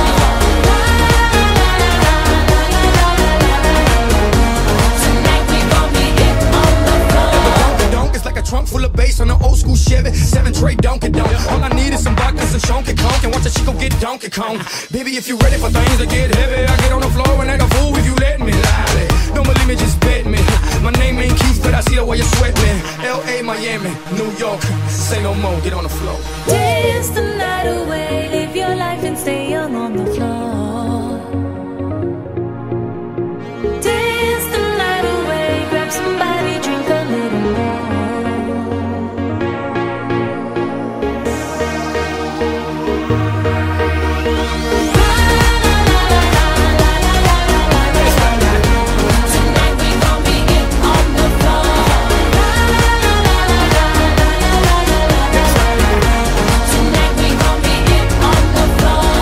Tonight we gon' be it on the floor. Donk is like a trunk full of bass on an old school Chevy 7 tray Donkey Donk. All I need is some vodka, some Chonky Conk, and watch a chico get Donkey Kong. Baby, if you ready for things to get heavy, I get on the floor and act a fool if you let me. Lie. Don't believe me, just bet me. My name ain't Keith, but I see the way you sweat me. L.A., Miami, New York, say no more, get on the floor. Dance the night away, live your life and stay young on the floor. Dance the night away, grab somebody, drink a little more. Tonight we gon' be it on the floor. Tonight we gon' be it on the floor.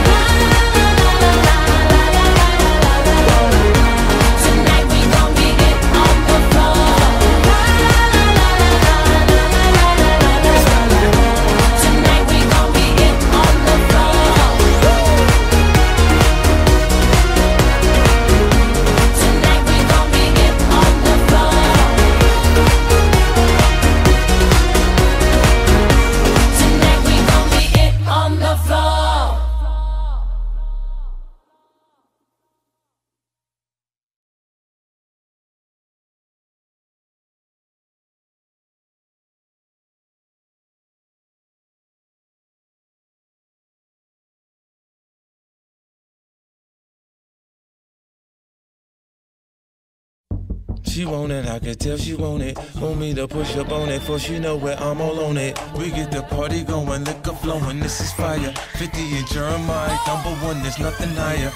Tonight we gon' be it on the floor. Tonight we gon' be it on the floor. Tonight we gon' be it on the floor. Tonight we gon' be it on the floor. She want it, I can tell she want it. Want me to push up on it, for she know where I'm all on it. We get the party going, liquor flowing, this is fire. 50 and Jeremiah, #1, there's nothing higher.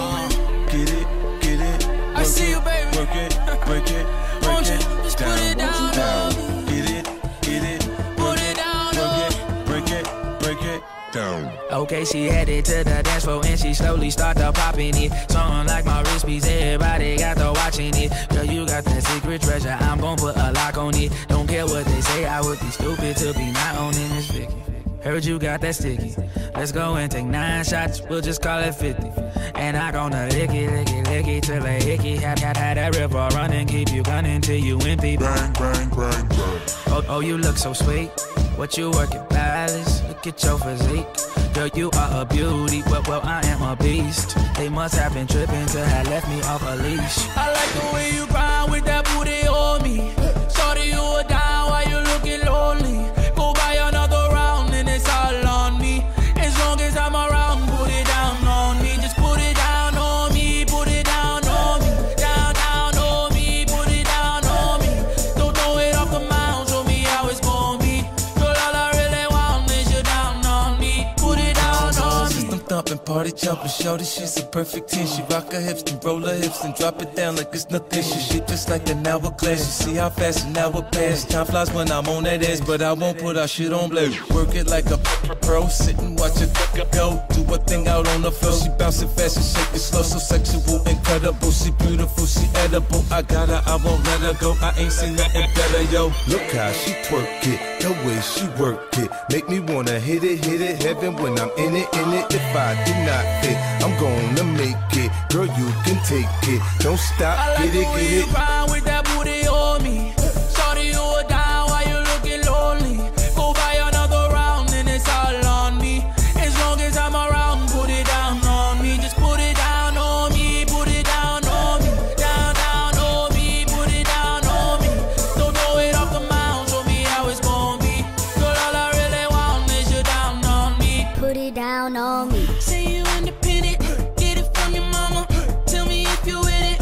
Get it, get it. I see you, baby. Work it, break it, break Won't you it. just put it down, down. down. Get it, get it. Put it down, Work it, break it, break it. Down. Okay, she headed to the dance floor and she slowly started popping it. Something like my wrist piece, everybody got to watching it. Girl, you got that secret treasure, I'm gon' put a lock on it. Don't care what they say, I would be stupid to be not owning this Vicky. Heard you got that sticky. Let's go and take 9 shots, we'll just call it 50. And I gonna lick it, lick it, lick it till they hickey. Had that river running, keep you gunning till you empty. Bang, bang, bang, bang. Oh, you look so sweet. What you working, Palace? Look at your physique. Girl, you are a beauty. Well, I am a beast. They must have been tripping to have left me off a leash. I like the way you grind with that booty on me. Shorty, you are down while you looking lonely. Go buy another round and it's all on me. As long as I'm around, put it down on me. Just put it down on me. Put it down on me. Down, down on me. Put it down on me. Don't throw it off the mound. Show me how it's gonna be. Girl, all I really want is you down on me. Put it down on me. System thumping, party jumping, shorty, she's a perfect 10. She rock her hips and roll her hips and drop it down like it's nothing. She shit just like an hourglass. You see how fast an hour pass. Time flies when I'm on that ass, but I won't put our shit on blast. Work it like a pro, sit and watch it go. Do a thing out on the floor. She bouncing fast and shake it slow, so sexual, incredible. She beautiful, she edible. I got her, I won't let her go. I ain't seen nothing better, yo. Look how she twerk it, the way she work it. Make me wanna hit it, heaven when I'm in it. If I do not fit, I'm gonna make it. Girl, you can take it. Don't stop, I like get the it, way get you it. grind with that booty on me. Shorty, you are down while you looking lonely. Go buy another round and it's all on me. As long as I'm around, put it down on me. Just put it down on me. Put it down on me. Down, down on me. Put it down on me. Don't throw it off the mound. Show me how it's gonna be. Girl, all I really want is you down on me. Put it down on me. Say you independent, get it from your mama. Tell me if you with it.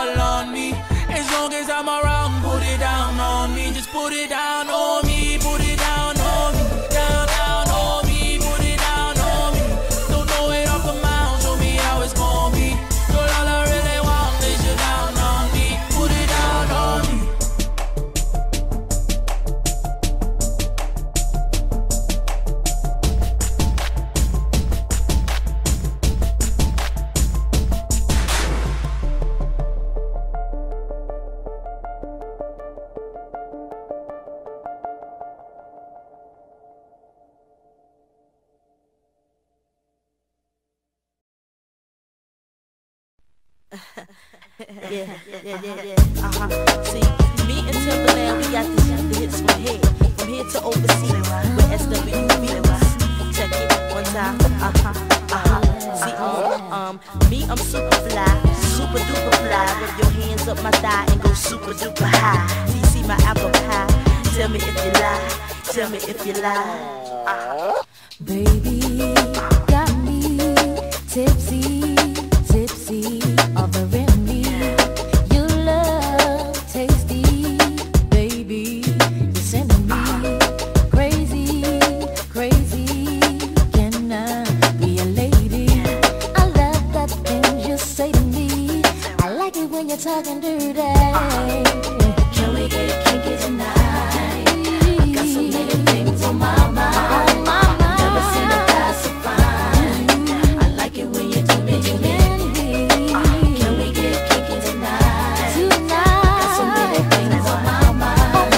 all on me. As long as I'm around, put it down on me. Just put it down on me. Put it down on me. Down, down on me. Put it down on me. Don't throw it off the mound. Show me how it's gonna be. Girl, all I really want is you down on me. Put it down on me. Yeah. See, me and Timberland, we got the hits from here to overseas with SWVs. Check it one time. See, me, I'm super fly, super duper fly. Rub your hands up my thigh and go super duper high. See my apple pie. Tell me if you lie. Tell me if you lie. Baby, got me tipsy, offering me your love, tasty. Baby, you're sending me crazy. Can I be a lady? I love the things you say to me. I like it when you're talking dirty. Can we get kinky tonight? I got so many things on my mind. Never seen a guy so fine. I like it when you do me. Can we get kinky tonight? Got so many things on my mind.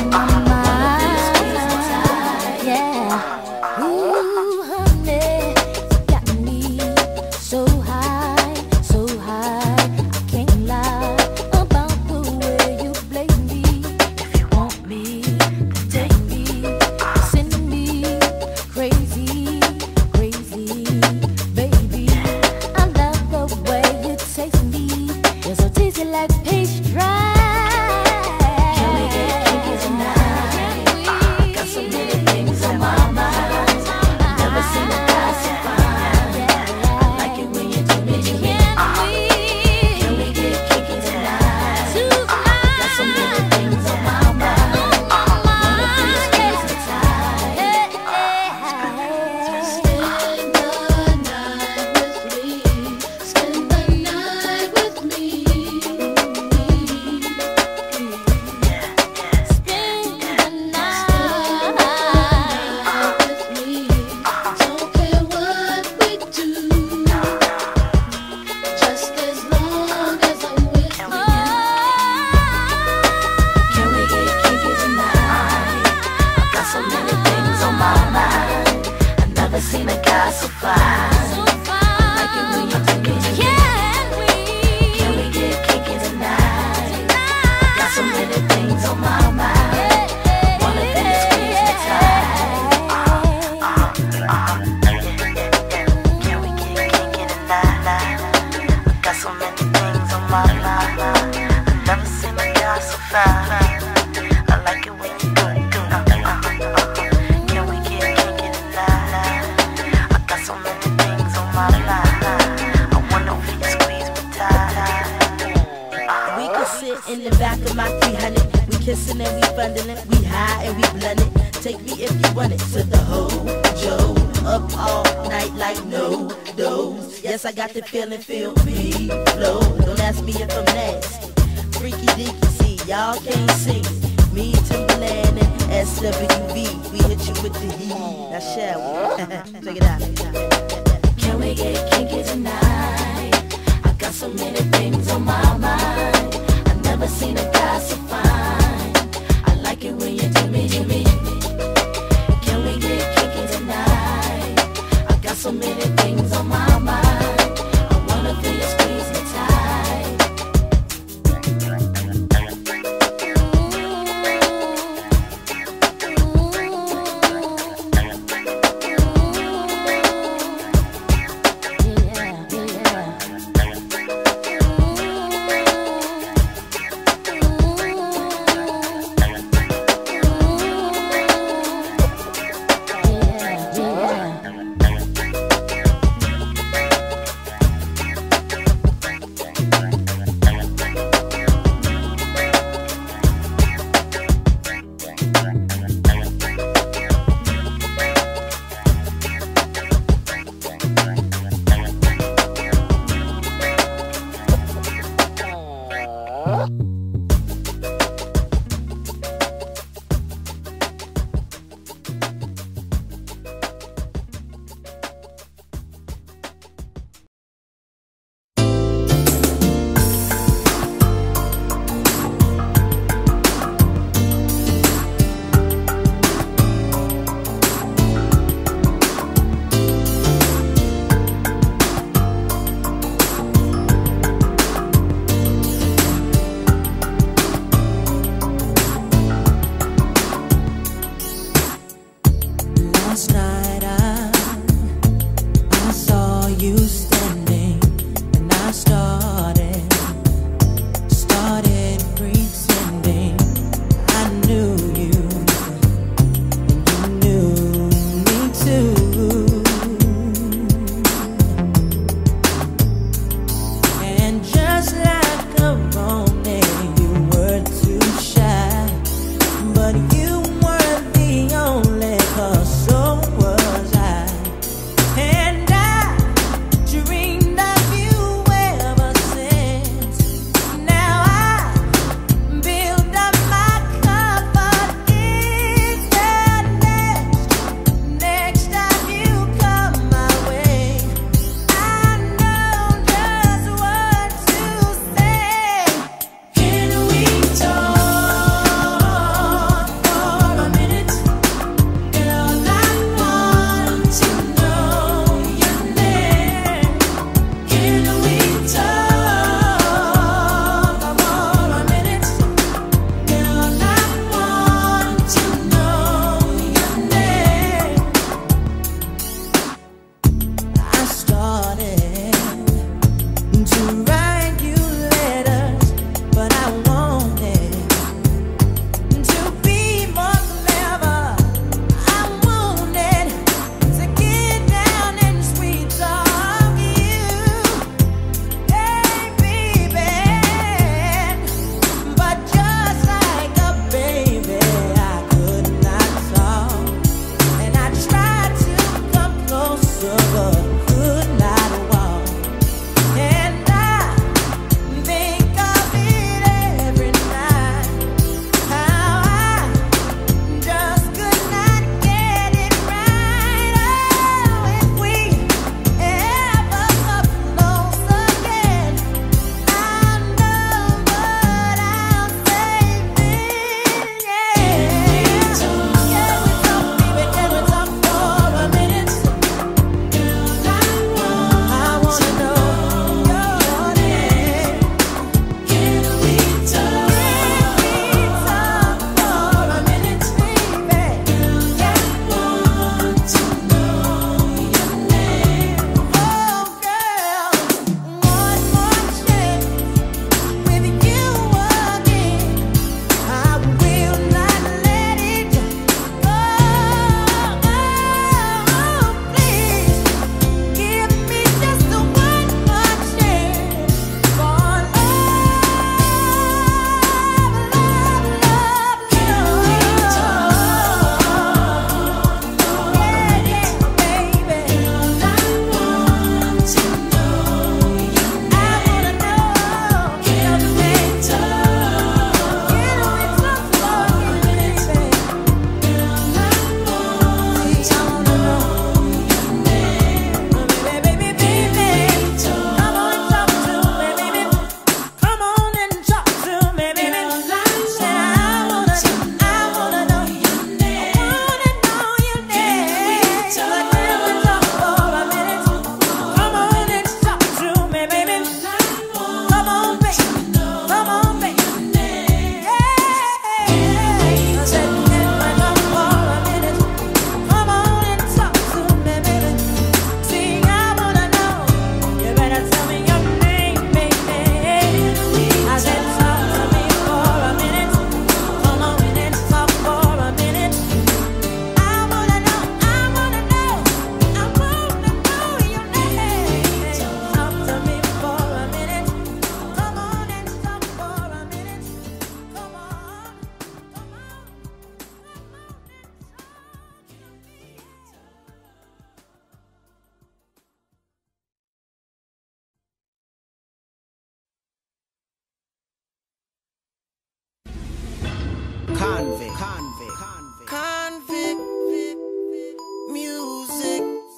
Yeah. Ooh, honey, got me so high. I can't lie about the way you play me. If you want me, then take me, send me crazy, baby. I love the way you taste me. You're so tasty like pastry. Can we get kinky tonight? Got so many things on my mind. Never seen a guy so fine. I like it when you do me. Can we get kinky tonight? Got so many things on my mind. Wanna be squeezed and tight. Spend the night with me. Don't care what we do, just as long as I'm with you. Can we get kinky tonight? I got so many things on my mind. I've never seen a guy so fine. I like it when you do me. Can we get kinky tonight? Got so many things on my mind. Wanna be squeezed and tight. Can we get kinky tonight? Got so many things on my mind. I've never seen a guy so fine. I like it when you do. Can we get kinky tonight? I got so many things on my mind. I wanna be squeezed and tight. We can sit in the back of my 300. We kissing and we bundling. We high and we blunted. Take me if you want it to the Hojo. Up all night like no dose. Yes, I got the feeling, feel me flow. Don't ask me if I'm nasty. Freaky deaky, see, y'all can't see. Me, Timberland, and SWV. We hit you with the heat. Now shall we? Check it out. Can we get kinky tonight? I got so many things on my mind. I've never seen a guy so fine. I like it when you do me. Can we get kinky tonight? I got so many things on my mind. I wanna feel you squeeze me tight. Convict music,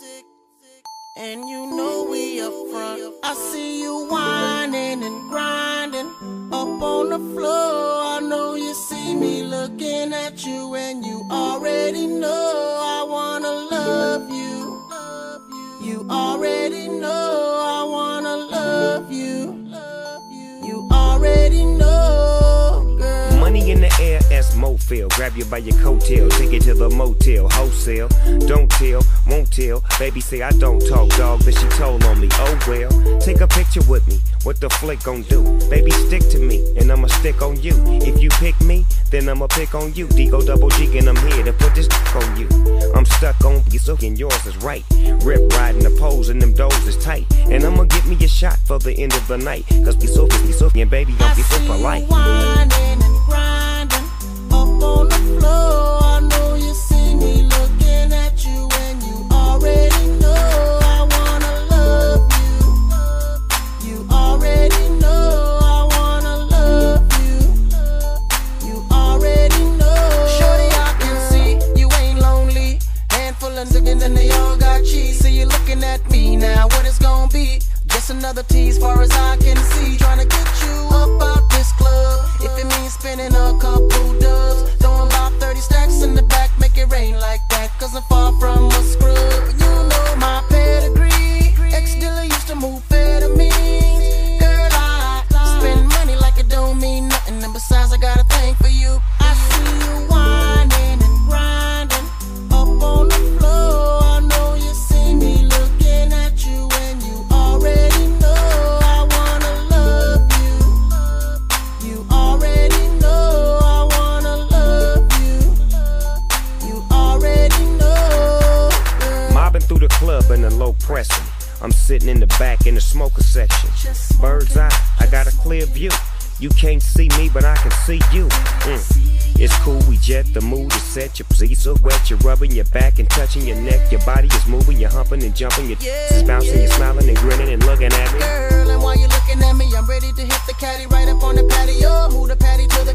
and you know we up front. I see you whining and grinding up on the floor. I know you see me looking at you, and you already know I wanna love you. You already know I wanna love you. You already know, girl. Money in the air as Mofil. Grab you by your coattail, take it to the motel, wholesale. Don't tell, won't tell. Baby say I don't talk, dog, but she told on me. Oh well, take a picture with me. What the flick gon' do? Baby, stick to me, and I'ma stick on you. If you pick me, then I'ma pick on you. Digo double G, and I'm here to put this on you. I'm stuck on you, so and yours is right. Rip riding the poles, and them doors is tight. And I'ma get me a shot for the end of the night. Cause we so, and baby, don't be so polite. Whining and grinding up on the floor. I know you see me looking at you, and you already know I wanna love you. You already know I wanna love you. You already know. Shorty, I can see you ain't lonely. Handful of niggas and they all got cheese. So you looking at me now, what it's gonna be? Just another tease far as I can see. Trying to get you up out this club. If it means spending a couple dubs, throwing about 30 stacks in the back, make it rain like that. Cause I'm far from a scrub. You know my pedigree. Ex-dealer used to move amphetamines. Girl, I spend money like it don't mean nothing. And besides, I got a thing for you. I see you whining and grinding up on the floor. I know you see me looking at you, and you already know I wanna love you. You already know I wanna love you. You already know, girl. Mobbing through the club in the low pressing. I'm sitting in the back in the smoker section. Bird's eye, I got a clear view. You can't see me, but I can see you. It's cool, we jet, the mood is set. Your pussy so wet, you're rubbing your back and touching your neck. Your body is moving, you're humping and jumping. Your is bouncing, you're smiling and grinning and looking at me. Girl, and while you're looking at me, I'm ready to hit the caddy right up on the patio. Move the patty to